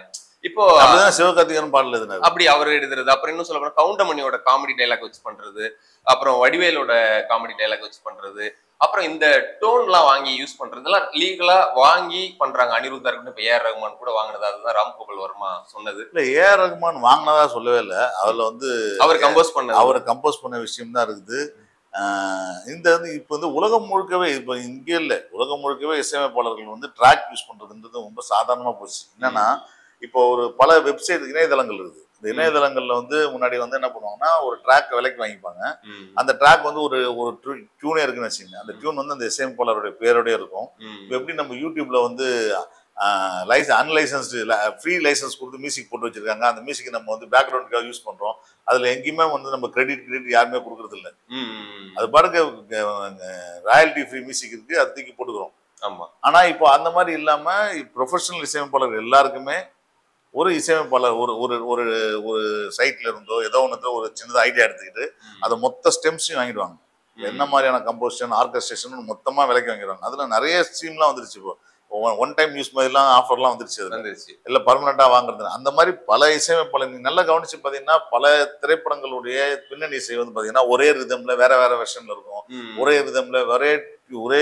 இப்போ அப்படிதான் சிவகார்த்திகேயன் பாடல் எதுனா அப்படி அவர் எழுதுறது. அப்புறம் இன்னும் சொல்ல போனா கவுண்டமணியோட காமெடி டைலாக் வச்சு பண்றது, அப்புறம் வடிவேலோட காமெடி டைலாக் வச்சு பண்றது, அப்புறம் இந்த டோன்லாம் வாங்கி யூஸ் பண்றதுலாம் லீகலா வாங்கி பண்றாங்க. அனிருத்தா இருக்கட்டும், இப்ப ஏ ஆர் ரகுமான் கூட வாங்கினது. அதுதான் ராம்கோபால் வர்மா சொன்னது. இல்ல ஏ ஆர் ரகுமான் வாங்கினதா சொல்லவே இல்லை. அதுல வந்து அவர் கம்போஸ் பண்ண அவர் கம்போஸ் பண்ண விஷயம் தான் இருக்குது. இந்த வந்து இப்போ வந்து உலகம் முழுக்கவே இப்போ இங்கே இல்லை, உலகம் முழுக்கவே இசையமைப்பாளர்கள் வந்து ட்ராக் யூஸ் பண்றதுன்றது ரொம்ப சாதாரணமா போச்சு. என்னன்னா இப்போ ஒரு பல வெப்சைட் இணையதளங்கள் இருக்குது. இந்த இணையதளங்கள்ல வந்து முன்னாடி வந்து என்ன பண்ணுவாங்கன்னா ஒரு ட்ராக் விலைக்கு வாங்கிப்பாங்க. அந்த ட்ராக் வந்து ஒரு ஒரு டியூனே இருக்குன்னு வச்சுக்கோங்க. அந்த டியூன் வந்து அந்த இசையமைப்பாளருடைய பேரோடய இருக்கும். இப்போ எப்படி நம்ம யூடியூப்ல வந்து லைசன்ஸ் அன்லைசன்ஸ்டு ஃப்ரீ லைசன்ஸ் கொடுத்து மியூசிக் போட்டு வச்சிருக்காங்க, அந்த மியூசிக் நம்ம வந்து பேக்ரவுண்டுக்காக யூஸ் பண்றோம். அதுல எங்கேயுமே வந்து நம்ம கிரெடிட் கிரெடிட் யாருமே கொடுக்கறது இல்லை. அது பாருங்க ராயல்டி ஃப்ரீ மியூசிக் இருக்கு, அது தூக்கி போட்டுக்கிறோம். ஆமா. ஆனா இப்போ அந்த மாதிரி இல்லாம ப்ரொஃபஷனல் இசையமைப்பாளர் எல்லாருக்குமே ஒரு இசையமைப்பாளர் ஒரு ஒரு ஒரு ஒரு சைட்ல இருந்தோ ஏதோ ஒன்று ஒரு சின்னதாக ஐடியா எடுத்துக்கிட்டு அதை மொத்த ஸ்டெம்ஸையும் வாங்கிடுவாங்க. என்ன மாதிரியான கம்போசிஷன் ஆர்கஸ்ட்ரேஷன் மொத்தமா விலைக்கு வாங்கிடுவாங்க. அதுல நிறைய ஸ்ட்ரீம்லாம் வந்துருச்சு. இப்போ ஒன் டைம் யூஸ் மாதிரிலாம் ஆஃபர்லாம் வந்துருச்சு. வந்துருச்சு இல்லை பர்மனண்டா வாங்குறது. அந்த மாதிரி பல இசையமைப்பாளர் நீங்க நல்லா கவனிச்சு பார்த்தீங்கன்னா பல திரைப்படங்களுடைய பின்னணி இசை வந்து பார்த்தீங்கன்னா ஒரே ரிதம்ல வேற வேற வெர்ஷன்ல இருக்கும். ஒரே ரிதம்ல ஒரே ஒரே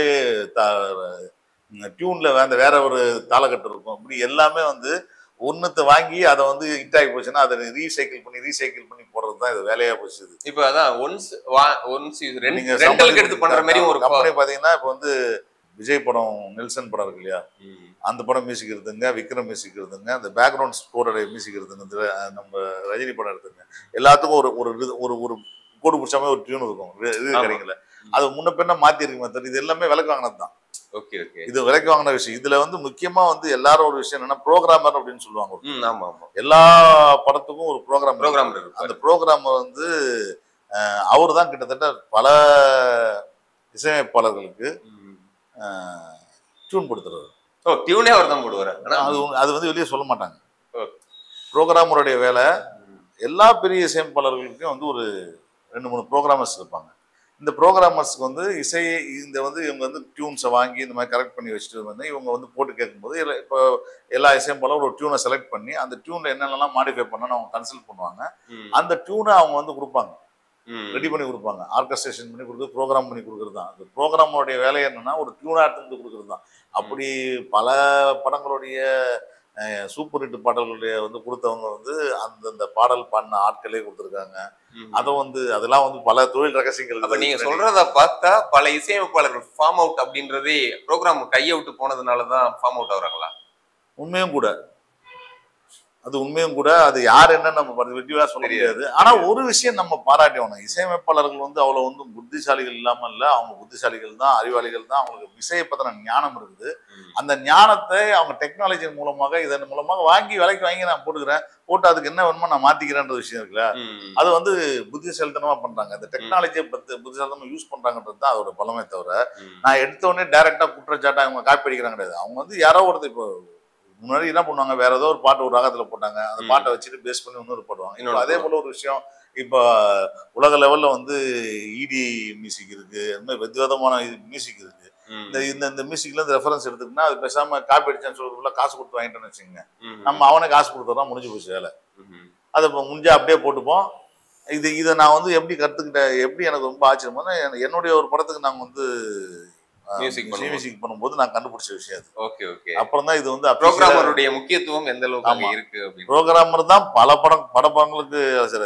டியூன்ல வேற வேற ஒரு தாளக்கட்டு இருக்கும். இப்படி எல்லாமே வந்து ஒன்னுத்தை வாங்கி அதை வந்து ஹிட் ஆகி போச்சுன்னா அதை ரீசைக்கிள் பண்ணி ரீசைக்கிள் பண்ணி போடுறது தான் இது வேலையா போச்சு. இப்போ அதான் ஒன்ஸ் ஒன்ஸ் நீங்க ரெண்டலுக்கு எடுத்து பண்ற மாதிரி ஒரு கம்பெனி பாத்தீங்கன்னா இப்போ வந்து விஜய் படம் நெல்சன் படம் இருக்கு இல்லையா, அந்த படம் மியூசிக் இருக்குங்க, விக்ரம் மியூசிக் இருக்குங்க, அந்த பேக்ரவுண்ட் ஸ்கோரோட மியூசிக் இருக்குங்க, நம்ம ரஜினி படம் எடுத்துங்க, எல்லாத்துக்கும் ஒரு ஒரு ஒரு கோடு பிடிச்சாமே ஒரு டியூன் இருக்கும். இது கிடைக்கல, அது முன்ன பின்ன மாத்தி இருக்குமே தவிர இது எல்லாமே விலைக்கு வாங்கினது தான். ஓகே ஓகே, இது விலைக்கு வாங்கின விஷயம். இதுல வந்து முக்கியமா வந்து எல்லாரும் ஒரு விஷயம் என்னன்னா ப்ரோக்ராமர் அப்படின்னு சொல்லுவாங்க. ஆமா ஆமா, எல்லா படத்துக்கும் ஒரு ப்ரோக்ராம் ப்ரோக்ராம் அந்த ப்ரோக்ராமர் வந்து அவர் தான் கிட்டத்தட்ட பல இசையமைப்பாளர்களுக்கு டியூன் கொடுத்துருவாரு. ஓ, டியூனே அவர் தான் போடுவாரு. அது அது வந்து வெளியே சொல்ல மாட்டாங்க. ப்ரோக்ராமருடைய வேலை எல்லா பெரிய இசையமைப்பாளர்களுக்கும் வந்து ஒரு ரெண்டு மூணு ப்ரோக்ராமர்ஸ் இருப்பாங்க. இந்த ப்ரோக்ராமர்ஸ்க்கு வந்து இசையை இந்த வந்து இவங்க வந்து டியூன்ஸை வாங்கி இந்த மாதிரி கரெக்ட் பண்ணி வச்சுட்டு வந்து இவங்க வந்து போட்டு கேட்கும்போது இப்போ எல்லா இசையமைப்பாளரும் ஒரு டியூனை செலக்ட் பண்ணி அந்த டியூனில் என்னென்னலாம் மாடிஃபை பண்ணணும்னு அவங்க கன்சல்ட் பண்ணுவாங்க. அந்த டியூனை அவங்க வந்து கொடுப்பாங்க, ரெடி பண்ணி கொடுப்பாங்க. ஆர்கஸ்ட்ரேஷன் பண்ணி கொடுக்குறது, ப்ரோக்ராம் பண்ணி கொடுக்குறது தான். அந்த ப்ரோக்ராமோடைய வேலை என்னன்னா ஒரு டியூனாக எடுத்து கொடுக்குறது தான். அப்படி பல படங்களுடைய சூப்பர் ஹிட் பாடல்களுடைய வந்து கொடுத்தவங்க வந்து அந்தந்த பாடல் பாடின ஆட்களே கொடுத்துருக்காங்க. அதை வந்து அதெல்லாம் வந்து பல தொழில் ரகசியங்கள். அப்ப நீங்க சொல்றத பார்த்தா பல இசையமைப்பாளர்கள் ஃபார்ம் அவுட் அப்படின்றதே ப்ரோக்ராம் கையை விட்டு போனதுனாலதான் ஃபார்ம் அவுட் ஆகுறாங்களா? உண்மையும் கூட, அது உண்மையும் கூட. அது யார் என்ன நம்ம வெற்றியா சொல்ல முடியாது. ஆனா ஒரு விஷயம் நம்ம பாராட்டணும், இசையமைப்பாளர்கள் வந்து அவ்வளவு வந்து புத்திசாலிகள் இல்லாம இல்ல, அவங்க புத்திசாலிகள் தான், அறிவாளிகள் தான். அவங்களுக்கு இசையை பத்தின ஞானம் இருக்குது. அந்த ஞானத்தை அவங்க டெக்னாலஜி மூலமாக இதன் மூலமாக வாங்கி விலைக்கு வாங்கி நான் போட்டுக்கிறேன், போட்டு அதுக்கு என்ன வேணுமோ நான் மாத்திக்கிறேன்ற விஷயம் இருக்குல்ல, அது வந்து புத்திசாலித்தனமா பண்றாங்க. அந்த டெக்னாலஜியை பத்தி புத்திசாலித்தனமா யூஸ் பண்றாங்கன்றது தான் அதோட பலமே தவிர நான் எடுத்த உடனே டைரக்டா குற்றச்சாட்டா அவங்க காப்பி அடிக்கிறாங்க கிடையாது. அவங்க வந்து யாரோ ஒருத்தர் இப்போ முன்னாடி என்ன பண்ணுவாங்க, வேற ஏதோ ஒரு பாட்டு ஒரு ராகத்துல போட்டாங்க, அந்த பாட்டை வச்சுட்டு பேஸ் பண்ணி இன்னொரு பாடுவாங்க. இன்னொரு அதே போல ஒரு விஷயம் இப்போ உலக லெவல்ல வந்து இடி மியூசிக் இருக்கு, அந்த மாதிரி விதவிதமான மியூசிக் இருக்கு. இந்த இந்த இந்த மியூசிக்ல இருந்து ரெஃபரன்ஸ் எடுத்துக்கிட்டா அது பேசாம காப்பி அடிச்சான்னு சொல்றதுக்குள்ள காசு கொடுத்து வாங்கிட்டோன்னு வச்சுக்கோங்க, நம்ம அவனே காசு கொடுத்துறோம், முடிஞ்சு போச்சு வேலை. அதை முடிஞ்சா அப்படியே போட்டுப்போம். இது இதை நான் வந்து எப்படி கற்றுக்கிட்டேன், எப்படி எனக்கு ரொம்ப ஆச்சரியமா என்னுடைய ஒரு படத்துக்கு நாங்கள் வந்து மியூசிக் மியூசிக் பண்ணும்போது நான் கண்டுபிடிச்ச விஷயம் அது. Okay okay. அப்புறம் தான் இது வந்து ப்ரோகிராமருடைய முக்கியத்துவம் எந்த அளவுக்கு இருக்கு அப்படி. ப்ரோகிராமர் தான் பல படம் பட படங்களுக்கு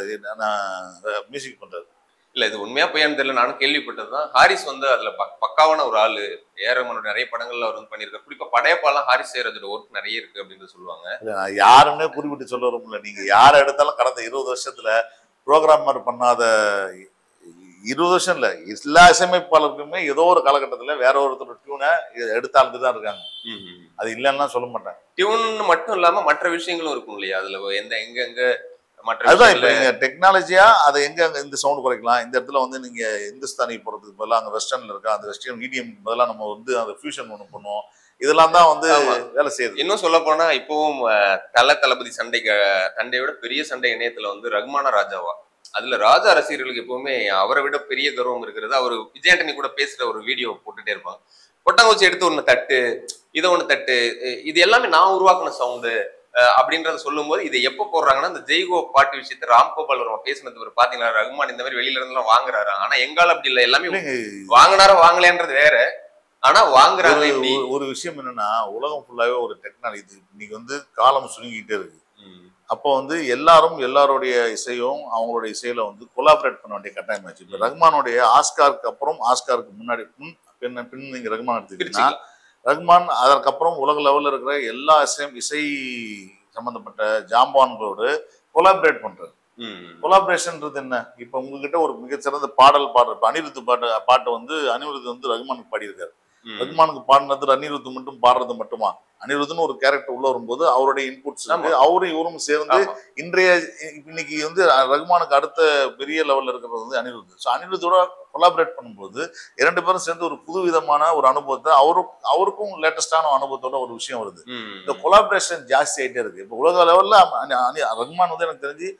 மியூசிக் பண்றாரு. இல்ல இது உண்மையா போயான்னு தெரியல, நானும் கேள்விப்பட்டதுதான். ஹாரிஸ் வந்து அதுல பக்காவான ஒரு ஆளு. ஏ ஆர் ரஹ்மானோட நிறைய படங்கள்ல அவர் வந்து பண்ணியிருக்காரு. குறிப்பா படையப்பாலாம் ஹாரிஸ் ஜெயராஜோட ஒர்க் நிறைய இருக்கு அப்படின்னு சொல்லுவாங்க. நான் யாருன்னே குறிப்பிட்டு சொல்ல வரும்ல, நீங்க யாரை எடுத்தாலும் கடந்த இருபது வருஷத்துல ப்ரோகிராமர் பண்ணாத இருபது வருஷம் இல்ல, எல்லா இசையமைப்பாளருக்குமே ஏதோ ஒரு காலகட்டத்துல வேற ஒருத்தர் டியூனை எடுத்தாளுக்கு தான் இருக்காங்க. அது இல்லைன்னா சொல்ல மாட்டேன். டியூன் மட்டும் இல்லாம மற்ற விஷயங்களும் இருக்கும் இல்லையா அதுல, எந்த எங்க எங்க அதுதான் இப்ப நீங்க டெக்னாலஜியா அதை எங்க அங்க இந்த சவுண்ட் குறைக்கலாம், இந்த இடத்துல வந்து நீங்க இந்துஸ்தானி போறதுக்கு பதிலாக அங்க வெஸ்டர்ன்ல இருக்கா, அந்த வெஸ்டர்ன் மீடியம் பதிலாக நம்ம வந்து அந்த ஃபியூஷன் ஒண்ணு பண்ணுவோம். இதெல்லாம் தான் வந்து வேலை செய்யுது. இன்னும் சொல்ல போனா இப்பவும் தல தளபதி சண்டைக்கு சண்டையோட பெரிய சண்டை இணையத்துல வந்து ரகுமான ராஜாவா, அதுல ராஜா ரசிகர்களுக்கு எப்பவுமே அவரை விட பெரிய கௌரவம் இருக்கிறது. அவர் விஜயாண்டனி கூட பேசுற ஒரு வீடியோ போட்டுட்டே இருப்பாங்க. கொட்டாங்குச்சி எடுத்து ஒண்ணு தட்டு, இதை ஒண்ணு தட்டு, இது எல்லாமே நான் உருவாக்குன சவுண்டு, அப்படின்றத சொல்லும் போது இதை எப்ப போடுறாங்கன்னா இந்த ஜெய்கோ பாட்டு விஷயத்த ராம்கோபால் வர்மா பேசினது ஒரு பாத்தீங்களா, ரகுமான் இந்த மாதிரி வெளியில இருந்து எல்லாம் வாங்குறாரு. ஆனா எங்கால அப்படி இல்லை, எல்லாமே வாங்கினாரோ வாங்கலைன்றது வேற. ஆனா வாங்குறாங்க. ஒரு விஷயம் என்னன்னா, உலகம் ஃபுல்லாவே ஒரு டெக்னாலஜி இன்னைக்கு வந்து காலம் சுருங்கிட்டே இருக்கு. அப்போ வந்து எல்லாரும் எல்லாருடைய இசையும் அவங்களுடைய இசையில வந்து கொலாபரேட் பண்ண வேண்டிய கட்டாயம் ஆச்சு. இப்ப ரஹ்மானுடைய ஆஸ்காருக்கு அப்புறம் ஆஸ்காருக்கு முன்னாடி பின் பின் பின் நீங்க ரஹ்மான் எடுத்துக்கிட்டீங்கன்னா, ரஹ்மான் அதற்கப்புறம் உலக லெவலில் இருக்கிற எல்லா இசையும் இசை சம்பந்தப்பட்ட ஜாம்பான்களோடு கொலாபரேட் பண்றாரு. கொலாபரேஷன்ன்றது என்ன? இப்ப உங்ககிட்ட ஒரு மிகச்சிறந்த பாடல் பாடுற அனிருத் பாட்டு பாட்டை வந்து அனிருத் வந்து ரஹ்மானுக்கு பாடியிருக்காரு. ரஹ்மானுக்கு பாடினது அனிருத் மட்டும் பாடுறது மட்டுமா? அனிருத்னு ஒரு கேரக்டர் உள்ள வரும்போது அவருடைய இன்புட்ஸ் அவரும் இவரும் சேர்ந்து இன்றைய இன்னைக்கு வந்து ரஹ்மானுக்கு அடுத்த பெரிய லெவல்ல இருக்கிறது வந்து அனிருத். ஸோ அனிருத்தோட கொலாபரேட் பண்ணும்போது இரண்டு பேரும் சேர்ந்து ஒரு புது விதமான ஒரு அனுபவத்தை அவரும் அவருக்கும் லேட்டஸ்டான அனுபவத்தோட ஒரு விஷயம் வருது. இந்த கொலாபரேஷன் ஜாஸ்தி ஆகிட்டே இருக்கு. இப்போ உலக லெவல்ல ரஹ்மான் வந்து எனக்கு தெரிஞ்சு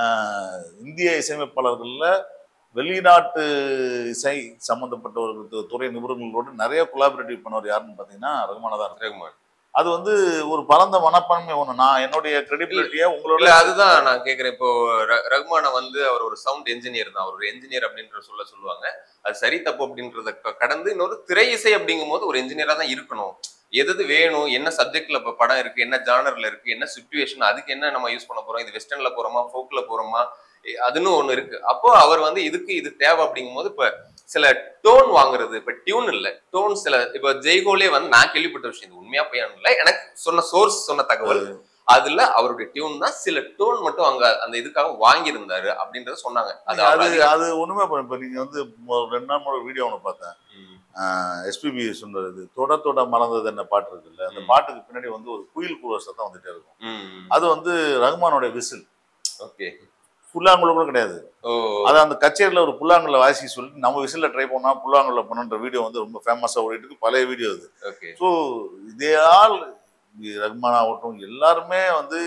இந்திய இசையமைப்பாளர்கள்ல வெளிநாட்டு இசை சம்பந்தப்பட்ட ஒரு துறை நிபுணர்களோடு நிறைய கொலாபரேட்டிவ் பண்ணவர் யாருன்னு பாத்தீங்கன்னா ரஹ்மானா தான் இருக்கு. ரஹ்மான் அது வந்து ஒரு பரந்த மனப்பான்மை ஒண்ணு. நான் என்னுடைய கிரெடிபிலிட்டியை உங்களோட அதுதான் நான் கேட்கிறேன். இப்போ ரஹ்மானை வந்து அவர் ஒரு சவுண்ட் என்ஜினியர் தான், அவர் ஒரு என்ஜினியர் அப்படின்ற சொல்ல சொல்லுவாங்க. அது சரி தப்பு அப்படின்றத கடந்து இன்னொரு திரை இசை அப்படிங்கும் போது ஒரு என்ஜினியரா தான் இருக்கணும். எது வேணும், என்ன சப்ஜெக்ட்ல இப்போ படம் இருக்கு, என்ன ஜானர்ல இருக்கு, என்ன சிச்சுவேஷன், அதுக்கு என்ன நம்ம யூஸ் பண்ண போறோம், இது வெஸ்டர்ன்ல போறோமா ஃபோக்ல போறோமா, அதுன்னு ஒண்ணு இருக்கு. அப்போ அவர் வந்து இதுக்கு இது தேவை அப்படிங்கும் போது இப்ப சில டோன் வாங்குறது, இப்ப டியூன் இல்ல டோன் சில இப்ப ஜெய்கோலே வந்து நான் கேள்விப்பட்ட விஷயம், இது உண்மையா பையன் இல்ல, எனக்கு சொன்ன சோர்ஸ் சொன்ன தகவல் அதுல அவருடைய டியூன் தான் சில டோன் மட்டும் அங்க அந்த இதுக்காக வாங்கியிருந்தாரு அப்படின்றத சொன்னாங்க. அது அது ஒண்ணுமே. இப்ப நீங்க வந்து ரெண்டு நாள் மூணு வீடியோ ஒண்ணு பார்த்தேன், எஸ்பிபி சொன்னது தொட தொட மறந்தது என்ன பாட்டு இருக்குல்ல, அந்த பாட்டுக்கு பின்னாடி வந்து ஒரு குயில் கூற சத்தம் வந்துட்டே இருக்கும். அது வந்து ரஹ்மானோட விசில். ஓகே, புல்லாங்குழல் கூட கிடையாது. அது அந்த கச்சேரியில ஒரு புல்லாங்குழல வாசி சொல்லிட்டு நம்ம விசில ட்ரை பண்ணா புல்லாங்குழல பண்ணுன்ற வீடியோ வந்து ரொம்ப ஃபேமஸா ஓடிட்டு இருக்கு, பழைய வீடியோ அது. ஸோ இதே ஆள் ரஹ்மான் ஆகட்டும் எல்லாருமே வந்து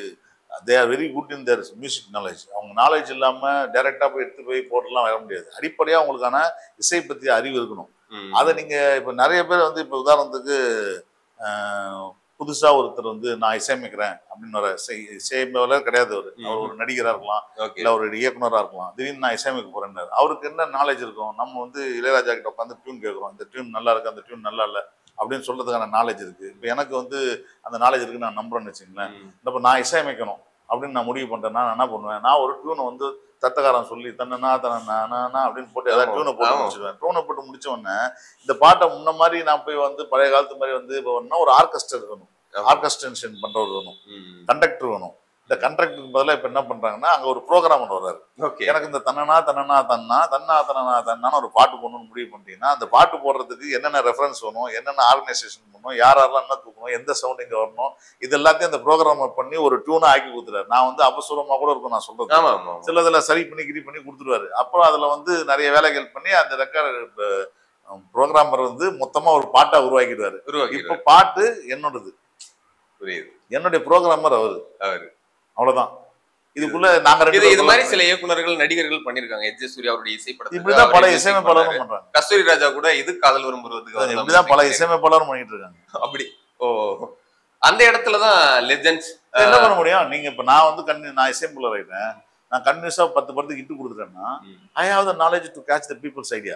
they are very good in their music knowledge. அவங்க நாலேஜ் இல்லாம டைரக்டா போய் எடுத்து போய் போட்டுலாம் வர முடியாது. அடிப்படையா அவங்களுக்கான இசை பற்றிய அறிவு இருக்கணும். அதை நீங்க இப்ப நிறைய பேர் வந்து இப்ப உதாரணத்துக்கு புதுசா ஒருத்தர் வந்து நான் இசையமைக்கிறேன் அப்படின்னு வர இசையமைப்பாளர் கிடையாது. அவர் அவர் ஒரு நடிகரா இருக்கலாம், இல்ல ஒரு இயக்குனரா இருக்கலாம். திடீர்னு நான் இசையமைக்க போறேன்னாரு. அவருக்கு என்ன நாலேஜ் இருக்கும்? நம்ம வந்து இளையராஜா கிட்ட உட்காந்து டியூன் கேட்குறோம், இந்த டியூன் நல்லா இருக்கு, அந்த டியூன் நல்லா இல்லை அப்படின்னு சொல்றதுக்கான நாலேஜ் இருக்கு. இப்போ எனக்கு வந்து அந்த நாலேஜ் இருக்கு நான் நம்புறேன்னு வச்சுங்களேன். இப்போ நான் இசையமைக்கணும் அப்படின்னு நான் முடிவு பண்றேன்னா நான் என்ன பண்ணுவேன், நான் ஒரு டியூனை வந்து தத்தகாரம் சொல்லி தன்னா தன்னா அப்படின்னு போட்டு ஏதாவது டியூனை போட்டு முடிச்சிடுவேன். டியூனை போட்டு முடிச்ச உடனே இந்த பாட்டை முன்ன மாதிரி நான் போய் வந்து பழைய காலத்து மாதிரி வந்து இப்போ ஒரு ஆர்கெஸ்ட்ரா வேணும், ஆர்கெஸ்ட்ரேஷன் பண்றவர் வேணும், கண்டக்டர் வேணும். இந்த கண்டக்டருக்கு பதிலாக இப்ப என்ன பண்றாங்கன்னா அங்க ஒரு ப்ரோக்ராம் வர்றாரு. எனக்கு இந்த தன்னனா தன்னனா தன்னா தன்னா தன்னா தன்னான்னு ஒரு பாட்டு போடணும்னு முடிவு பண்ணிட்டீங்கன்னா அந்த பாட்டு போடுறதுக்கு என்னென்ன ரெஃபரன்ஸ் வேணும், என்னென்ன ஆர்கனைசேஷன் பண்ணணும், யார் யாரெல்லாம் என்ன தூக்கணும், எந்த சவுண்ட் இங்க வரணும், இது எல்லாத்தையும் அந்த ப்ரோக்ராம் பண்ணி ஒரு டியூனா ஆக்கி கொடுத்துறாரு. நான் வந்து அபசூரமா கூட இருக்கும் நான் சொல்றது, சிலதுல சரி பண்ணி கிரி பண்ணி கொடுத்துருவாரு. அப்புறம் அதுல வந்து நிறைய வேலைகள் பண்ணி அந்த ரெக்கார்டு ப்ரோக்ராமர் வந்து மொத்தமா ஒரு பாட்டா உருவாக்கிடுவாரு. இப்ப பாட்டு என்னோடது, என்னுடைய ப்ரோகிராமர் அவரு அவரு அவ்வளவுதான். இதுக்குள்ள நாங்க இது மாதிரி சில இயக்குனர்கள் நடிகர்கள் பண்ணிருக்காங்க. எஸ் ஜே சூர்யா அவருடைய இசைப்படத்தை இப்படிதான் பல இசையமைப்பாளரும் பண்றாங்க. கஸ்தூரி ராஜா கூட இது காதல் வரும்போது இப்படிதான் பல இசையமைப்பாளரும் பண்ணிட்டு இருக்காங்க. அப்படி ஓ அந்த இடத்துலதான் லெஜெண்ட்ஸ் என்ன பண்ண முடியும்? நீங்க இப்ப நான் வந்து கண்ணு நான் இசையமைப்பாளர் ஆயிட்டேன், நான் கன்வியூஸா பத்து படத்துக்கு இட்டு கொடுத்துட்டேன்னா I have the knowledge to catch the people's idea.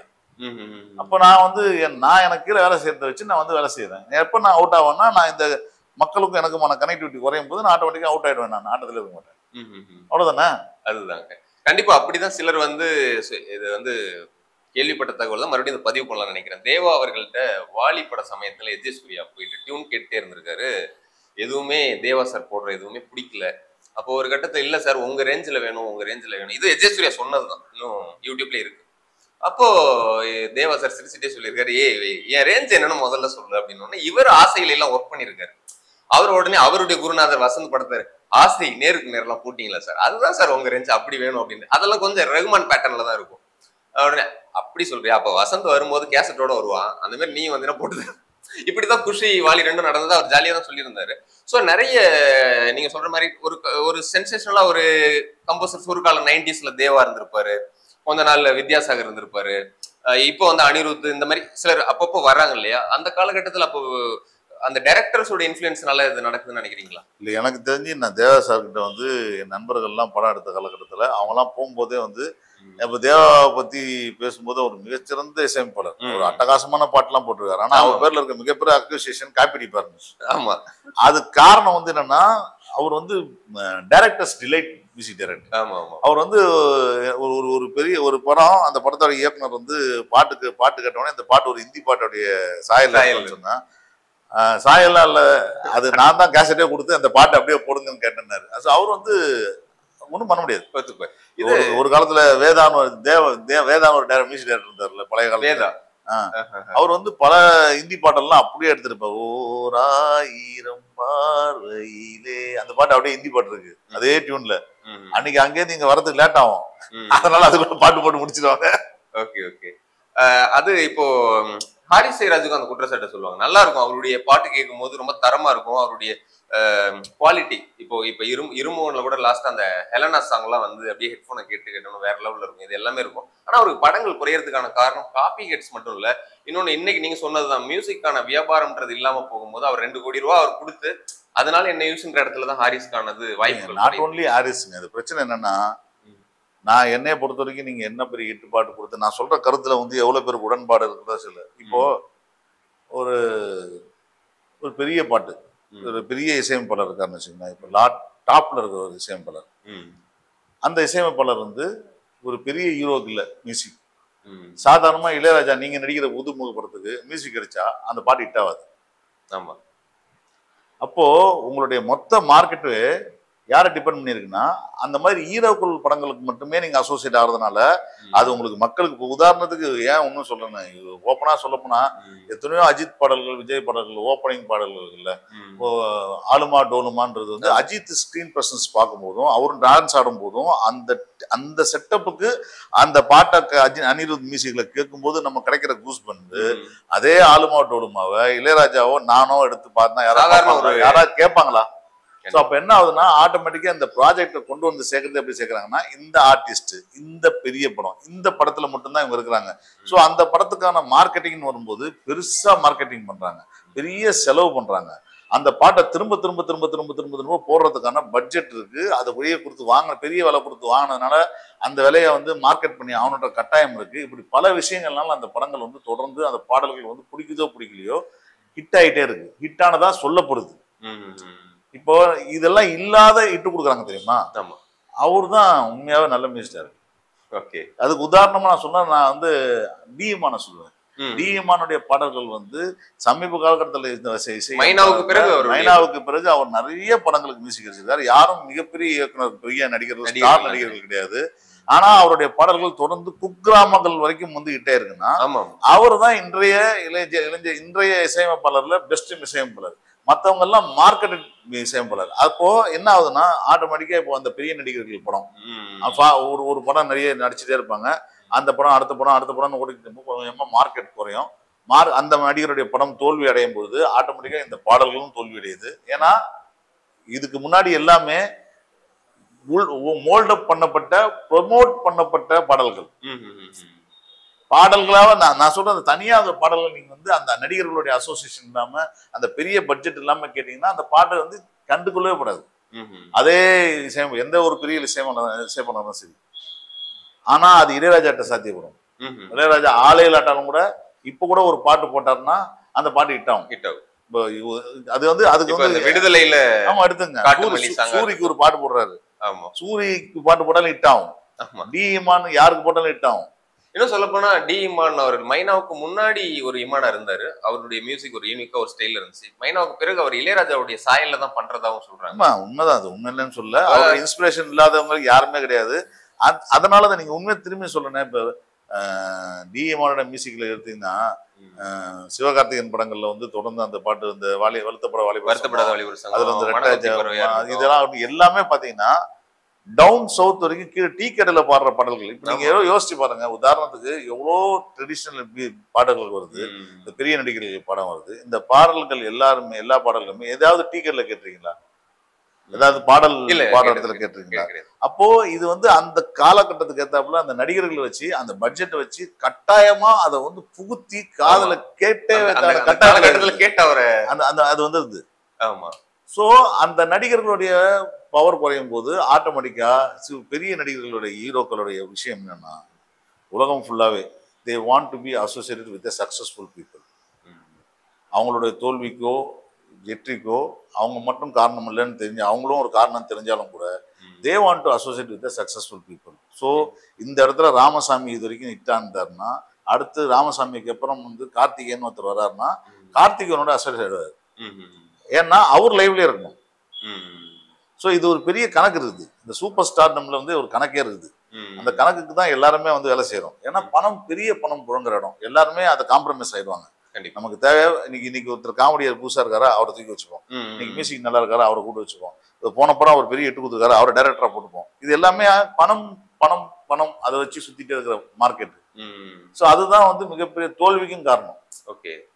அப்ப நான் வந்து நான் எனக்கு கீழே வேலை செய்யறத வச்சு நான் வந்து வேலை செய்யறேன். எப்ப நான் அவுட் ஆவேன்னா நான் இந்த மக்களுக்கும் எனக்குமான கனெக்டிவிட்டி குறையும் போது நான் ஆட்டோமேட்டிக்கா அவுட் ஆயிடுவேன். நான் ஆட்டத்துல இருக்க மாட்டேன். அவ்வளவுதானே? அதுதாங்க. கண்டிப்பா அப்படிதான் சிலர் வந்து இது வந்து கேள்விப்பட்ட தகவல் தான் மறுபடியும் இந்த பதிவு பண்ணலாம்னு நினைக்கிறேன். தேவா அவர்கள்ட்ட வாலி பட சமயத்துல எஸ் ஜே சூர்யா போயிட்டு டியூன் கேட்டே இருந்திருக்காரு. எதுவுமே தேவா சார் போடுற எதுவுமே பிடிக்கல. அப்போ ஒரு கட்டத்துல இல்ல சார் உங்க ரேஞ்சில வேணும், உங்க ரேஞ்சில வேணும், இது எஸ் ஜே சூர்யா சொன்னதுதான், இன்னும் யூடியூப்ல இருக்கு. அப்போ தேவா சார் சிரிச்சுட்டே சொல்லியிருக்காரு, ஏ என் ரேஞ்ச் என்னன்னு முதல்ல சொல்லு அப்படின்னு. இவர் ஆசையில எல்லாம் ஒர்க் பண்ணிருக்காரு. அவர் உடனே அவருடைய குருநாதர் வசந்த் படத்தாரு, ஆசை நேருக்கு நேரெல்லாம் போட்டீங்களா சார், அதுதான் சார் உங்க ரேஞ்ச் அப்படி வேணும் அப்படின்னு. அதெல்லாம் கொஞ்சம் ரகுமான் பேட்டர்ன்ல தான் இருக்கும். உடனே அப்படி சொல்றியா, அப்ப வசந்த் வரும்போது கேசட்டோட வருவான், அந்த மாதிரி நீ வந்து போட்டு இப்படிதான் குஷி வாலி ரெண்டும் நடந்தது. அவர் ஜாலியா தான் சொல்லியிருந்தாரு. ஸோ நிறைய நீங்க சொல்ற மாதிரி ஒரு ஒரு சென்சேஷனலா ஒரு கம்போசர்ஸ் ஒரு காலம் நைன்டிஸ்ல தேவா இருந்திருப்பாரு, கொஞ்ச நாள்ல வித்யாசாகர் இருந்திருப்பாரு, இப்போ வந்து அனிருத், இந்த மாதிரி சிலர் அப்பப்போ வர்றாங்க இல்லையா. அந்த காலகட்டத்தில் அப்போ அந்த டைரக்டர்ஸோட இன்ஃப்ளூயன்ஸ்னால இது நடக்குதுன்னு நினைக்கிறீங்களா? இல்லை, எனக்கு தெரிஞ்சு நான் தேவா சார்கிட்ட வந்து என் நண்பர்கள்லாம் படம் எடுத்த காலகட்டத்தில் அவங்கலாம் போகும்போதே வந்து இப்போ தேவாவை பற்றி பேசும்போது ஒரு மிகச்சிறந்த இசையமைப்பாளர், ஒரு அட்டகாசமான பாட்டுலாம் போட்டிருக்காரு. ஆனால் அவர் பேரில் இருக்க மிகப்பெரிய அக்யூசியேஷன் காப்பிடிப்பார். ஆமா, அது காரணம் வந்து என்னன்னா அவர் வந்து டைரக்டர்ஸ் டிலைட் மியூசிக் டைரக்டர். ஆமா ஆமா. அவர் வந்து ஒரு ஒரு ஒரு பெரிய ஒரு படம், அந்த படத்தோட இயக்குனர் வந்து பாட்டுக்கு பாட்டு கேட்டோடனே இந்த பாட்டு ஒரு ஹிந்தி பாட்டுடைய சாயல் சொன்னா, சாயல்லாம் இல்லை, அது நான் தான் கேசட்டே கொடுத்து அந்த பாட்டு அப்படியே போடுங்கன்னு கேட்டேன்னாரு. அவர் வந்து ஒன்றும் பண்ண முடியாது. இது ஒரு காலத்துல வேதான்னு தேவ தேவ வேதான்னு ஒரு மியூசிக் டைரக்டர் இருந்தார்ல பழைய காலத்துல, அவர் வந்து பல ஹிந்தி பாட்டெல்லாம் அப்படியே எடுத்திருப்பார். ஓர் ஆயிரம் பார்வையிலே அந்த பாட்டு அப்படியே ஹிந்தி பாட்டு இருக்கு அதே டியூன்ல. அன்னைக்கு அங்கேயிருந்து இங்க வரதுக்கு லேட் ஆகும், அதனால அதுக்குள்ள பாட்டு போட்டு முடிச்சிருவாங்க. Okay okay. அது இப்போ ஹாரிஸ் ஜெயராஜுக்கு அந்த குற்றச்சாட்டை சொல்லுவாங்க, நல்லா இருக்கும் அவருடைய பாட்டு கேட்கும் போது, ரொம்ப தரமா இருக்கும் அவருடைய குவாலிட்டி. இப்போ இப்போ இரும் இருமோன்ல கூட லாஸ்ட் அந்த ஹெலனா சாங் எல்லாம் வந்து அப்படியே ஹெட்போனை கேட்டு கேட்டணும் வேற லெவல்ல இருக்கும். இது எல்லாமே இருக்கும். ஆனா அவருக்கு படங்கள் குறையறதுக்கான காரணம் காப்பி ஹெட்ஸ் மட்டும் இல்ல, இன்னொன்னு இன்னைக்கு நீங்க சொன்னதுதான், மியூசிக்கான வியாபாரம்ன்றது இல்லாம போகும்போது அவர் ரெண்டு கோடி ரூபாய் அவர் கொடுத்து அதனால என்ன யூஸ்ன்ற இடத்துலதான் ஹாரிஸ்கானது வாய்ப்பு. நாட் ஓன்லி ஹாரிஸ்ங்க, அது பிரச்சனை என்னன்னா, நான் என்னைய பொறுத்த வரைக்கும் நீங்க என்ன பெரிய ஹிட் பாட்டு கொடுத்து நான் சொல்ற கருத்துல வந்து எவ்வளவு பேருக்கு உடன்பாடு இருக்குதா சில. இப்போ ஒரு ஒரு பெரிய பாட்டு, ஒரு பெரிய இசையமைப்பாளர் இருக்காருன்னு வச்சுக்கோங்க. இப்போ லாட் டாப்ல இருக்கிற ஒரு இசையமைப்பாளர், அந்த இசையமைப்பாளர் வந்து ஒரு பெரிய ஹீரோக்கு இல்லை மியூசிக். சாதாரணமா இளையராஜா நீங்க நடிக்கிற புதுமுக படத்துக்கு மியூசிக் கிடைச்சா அந்த பாட்டு ஹிட் ஆகாது. ஆமா. அப்போ உங்களுடைய மொத்த மார்க்கெட்டு யாரை டிபெண்ட் பண்ணிருக்குன்னா, அந்த மாதிரி ஹீரோக்கள் படங்களுக்கு மட்டுமே நீங்க அசோசியேட் ஆகிறதுனால அது உங்களுக்கு மக்களுக்கு, உதாரணத்துக்கு ஏன் ஒன்னும் சொல்றேன்னு, ஓப்பனா சொல்ல போனா எத்தனையோ அஜித் பாடல்கள், விஜய் பாடல்கள், ஓப்பனிங் பாடல்கள் இல்ல, ஆலுமா டோலுமான்றது வந்து அஜித் ஸ்கிரீன் பிரசன்ஸ் பார்க்கும் போதும் அவரும் டான்ஸ் ஆடும் போதும் அந்த அந்த செட்டப்புக்கு அந்த பாட்டை அஜி அனிருத் மியூசிக்ல கேட்கும் போது நம்ம கிடைக்கிற கூஸ் வந்து அதே ஆலுமா டோலுமாவை இளையராஜாவோ நானோ எடுத்து பார்த்தா யாராவது யாராவது கேட்பாங்களா? ஸோ அப்போ என்ன ஆகுதுன்னா, ஆட்டோமேட்டிக்காக இந்த ப்ராஜெக்டை கொண்டு வந்து சேர்க்கறது எப்படி சேர்க்குறாங்கன்னா, இந்த ஆர்டிஸ்ட், இந்த பெரிய படம், இந்த படத்தில் மட்டும்தான் இவங்க இருக்கிறாங்க. ஸோ அந்த படத்துக்கான மார்க்கெட்டிங்னு வரும்போது பெருசாக மார்க்கெட்டிங் பண்ணுறாங்க, பெரிய செலவு பண்ணுறாங்க. அந்த பாட்டை திரும்ப திரும்ப திரும்ப திரும்ப திரும்ப திரும்ப போடுறதுக்கான பட்ஜெட் இருக்கு, அதை வெளியே கொடுத்து வாங்க, பெரிய விலை கொடுத்து வாங்கினதுனால அந்த விலையை வந்து மார்க்கெட் பண்ணி அவனோட கட்டாயம் இருக்கு. இப்படி பல விஷயங்கள்னால அந்த படங்கள் வந்து தொடர்ந்து அந்த பாடல்கள் வந்து பிடிக்குதோ பிடிக்கலையோ ஹிட் ஆகிட்டே இருக்கு, ஹிட் ஆனதா சொல்லப்படுது. இப்போ இதெல்லாம் இல்லாத இட்டு கொடுக்குறாங்க தெரியுமா? அவரு தான் உண்மையாவே நல்ல மியூசிக். ஓகே, அதுக்கு உதாரணமா நான் சொன்னா, நான் வந்து டிஎம்மான சொல்லுவேன். டிஎம்மானுடைய பாடல்கள் வந்து சமீப காலகட்டத்தில் மைனாவுக்கு பிறகு மைனாவுக்கு பிறகு அவர் நிறைய படங்களுக்கு மியூசிக் வச்சிருக்காரு. யாரும் மிகப்பெரிய இயக்குனர், பெரிய நடிகர்கள், ஸ்டார் நடிகர்கள் கிடையாது. ஆனா அவருடைய பாடல்கள் தொடர்ந்து குக்கிராமங்கள் வரைக்கும் வந்து இட்டே இருக்குன்னா, அவர் தான் இன்றைய இளைஞ இளைஞ இன்றைய இசையமைப்பாளர்ல பெஸ்ட் இசையமைப்பாளர். மற்றவங்க எல்லாம் மார்க்கெட் இசையமைப்பாளர். அப்போ என்ன ஆகுதுன்னா, ஆட்டோமேட்டிக்கா இப்போ அந்த பெரிய நடிகர்கள் படம் ஒரு ஒரு படம் நிறைய நடிச்சுட்டே இருப்பாங்க. அந்த படம் அடுத்த படம் அடுத்த படம் ஓடிட்டு மார்க்கெட் குறையும். மார் அந்த நடிகருடைய படம் தோல்வி அடையும் பொழுது ஆட்டோமேட்டிக்கா இந்த பாடல்களும் தோல்வி அடையுது. ஏன்னா இதுக்கு முன்னாடி எல்லாமே மோல்டப் பண்ணப்பட்ட, ப்ரொமோட் பண்ணப்பட்ட பாடல்கள். பாடல்களாக நான் நான் சொல்றது தனியாக அந்த பாடல்கள் நீங்க வந்து அந்த நடிகர்களுடைய அசோசியேஷன் இல்லாம அந்த பெரிய பட்ஜெட் இல்லாம கேட்டீங்கன்னா அந்த பாட்டை வந்து கண்டுகொள்ளவே கூடாது. அதே இசையம் எந்த ஒரு பெரிய இசையம் இசைப்பனாலும் சரி. ஆனா அது இளையராஜாட்ட சாத்தியப்படும். இளையராஜா ஆலையில் ஆட்டாலும் கூட இப்ப கூட ஒரு பாட்டு போட்டாருன்னா அந்த பாட்டு ஹிட் ஆகும். ஹிட் ஆகும். அது வந்து அதுக்கு வந்து விடுதலையில ஆமா எடுத்துங்க, சூரிக்கு ஒரு பாட்டு போடுறாரு, சூரிக்கு பாட்டு போட்டாலும் ஹிட் ஆகும். டி இமான் யாருக்கு போட்டாலும் ஹிட் ஆகும். இன்னும் சொல்ல போனா டி இமான் அவர்கள் மைனாவுக்கு முன்னாடி ஒரு இமானா இருந்தாரு. அவருடைய மியூசிக் ஒரு யூனிக்கா ஒரு ஸ்டைல் இருந்துச்சு. மைனாவுக்கு பிறகு அவர் இளையராஜாவுடைய சாயல்ல தான் பண்றதாவும் சொல்றாங்க. உண்மைதான், அது உண்மை இல்லைன்னு சொல்ல, அவர் இன்ஸ்பிரேஷன் இல்லாதவங்களுக்கு யாருமே கிடையாது. அதனாலதான் நீங்க உண்மையை திரும்பி சொல்லணும். இப்ப டி இமானோட மியூசிக்ல எடுத்தீங்கன்னா, சிவகார்த்திகேயன் படங்கள்ல வந்து தொடர்ந்து அந்த பாட்டு, இந்த வாலி வருத்தப்பட வாலி வருத்தப்படாத வாலி அதுல வந்து ரெட்டாஜ் இதெல்லாம் எல்லாமே பாத்தீங்கன்னா டவுன் சவுத் வரைக்கும் கீழே டீ கடையில பாடுற பாடல்கள். இப்ப நீங்க எவ்வளவு யோசிச்சு பாருங்க. உதாரணத்துக்கு எவ்வளோ ட்ரெடிஷனல் பாடல்கள் வருது, இந்த பெரிய நடிகர்கள் படம் வருது. இந்த பாடல்கள் எல்லாருமே எல்லா பாடல்களுமே ஏதாவது டீ கடையில கேட்டிருக்கீங்களா? ஏதாவது பாடல் இல்ல பாடுறதுல கேட்டிருக்கீங்களா? கிடையாது. அப்போ இது வந்து அந்த காலகட்டத்துக்கு ஏத்தாப்புல அந்த நடிகர்களை வச்சு அந்த பட்ஜெட்டை வச்சு கட்டாயமா அதை வந்து புகுத்தி காதல கேட்டே அந்த- அந்த- அந்த கட்டாயத்துல காலகட்டத்துல கேட்ட அவரை அந்த அந்த அது வந்து இருந்தது. ஆமா ஸோ அந்த நடிகர்களுடைய பவர் குறையும் போது ஆட்டோமேட்டிக்கா பெரிய நடிகர்களுடைய ஹீரோக்களுடைய விஷயம் என்னன்னா உலகம் ஃபுல்லாவே they want to be associated with successful people. அவங்களுடைய தோல்விக்கோ வெற்றிக்கோ அவங்க மட்டும் காரணம் இல்லைன்னு தெரிஞ்சு அவங்களும் ஒரு காரணம் தெரிஞ்சாலும் கூட they want to associate with successful people. So இந்த இடத்துல ராமசாமி இது வரைக்கும் இட்டான்ட்டாருன்னா அடுத்து ராமசாமிக்கு அப்புறம் வந்து கார்த்திகேயன் ஒருத்தர் வர்றாருன்னா கார்த்திகேயனோட அசோசியேட் ஆயிடுவார். ஏன்னா அவர் லைவ்லேயே இருக்கணும். ஸோ இது ஒரு பெரிய கணக்கு இருக்குது. இந்த சூப்பர் ஸ்டார் நம்மள வந்து ஒரு கணக்கே இருக்குது. அந்த கணக்குக்கு தான் எல்லாருமே வந்து வேலை செய்யறோம். ஏன்னா பணம் பெரிய பணம் புழங்குற இடம். எல்லாருமே அதை காம்ப்ரமைஸ் ஆயிடுவாங்க. நமக்கு தேவை இன்னைக்கு இன்னைக்கு ஒருத்தர் காமெடியர் புதுசா இருக்காரா அவரை தூக்கி வச்சுப்போம். இன்னைக்கு மியூசிக் நல்லா இருக்காரா அவரை கூட்டு வச்சுப்போம். போனப்பறம் அவர் பெரிய எட்டு கொடுத்துருக்காரு அவரை டைரக்டரா போட்டுப்போம். இது எல்லாமே பணம் பணம் பணம் அதை வச்சு சுத்திட்டே இருக்கிற மார்க்கெட். ஸோ அதுதான் வந்து மிகப்பெரிய தோல்விக்கும் காரணம். ஓகே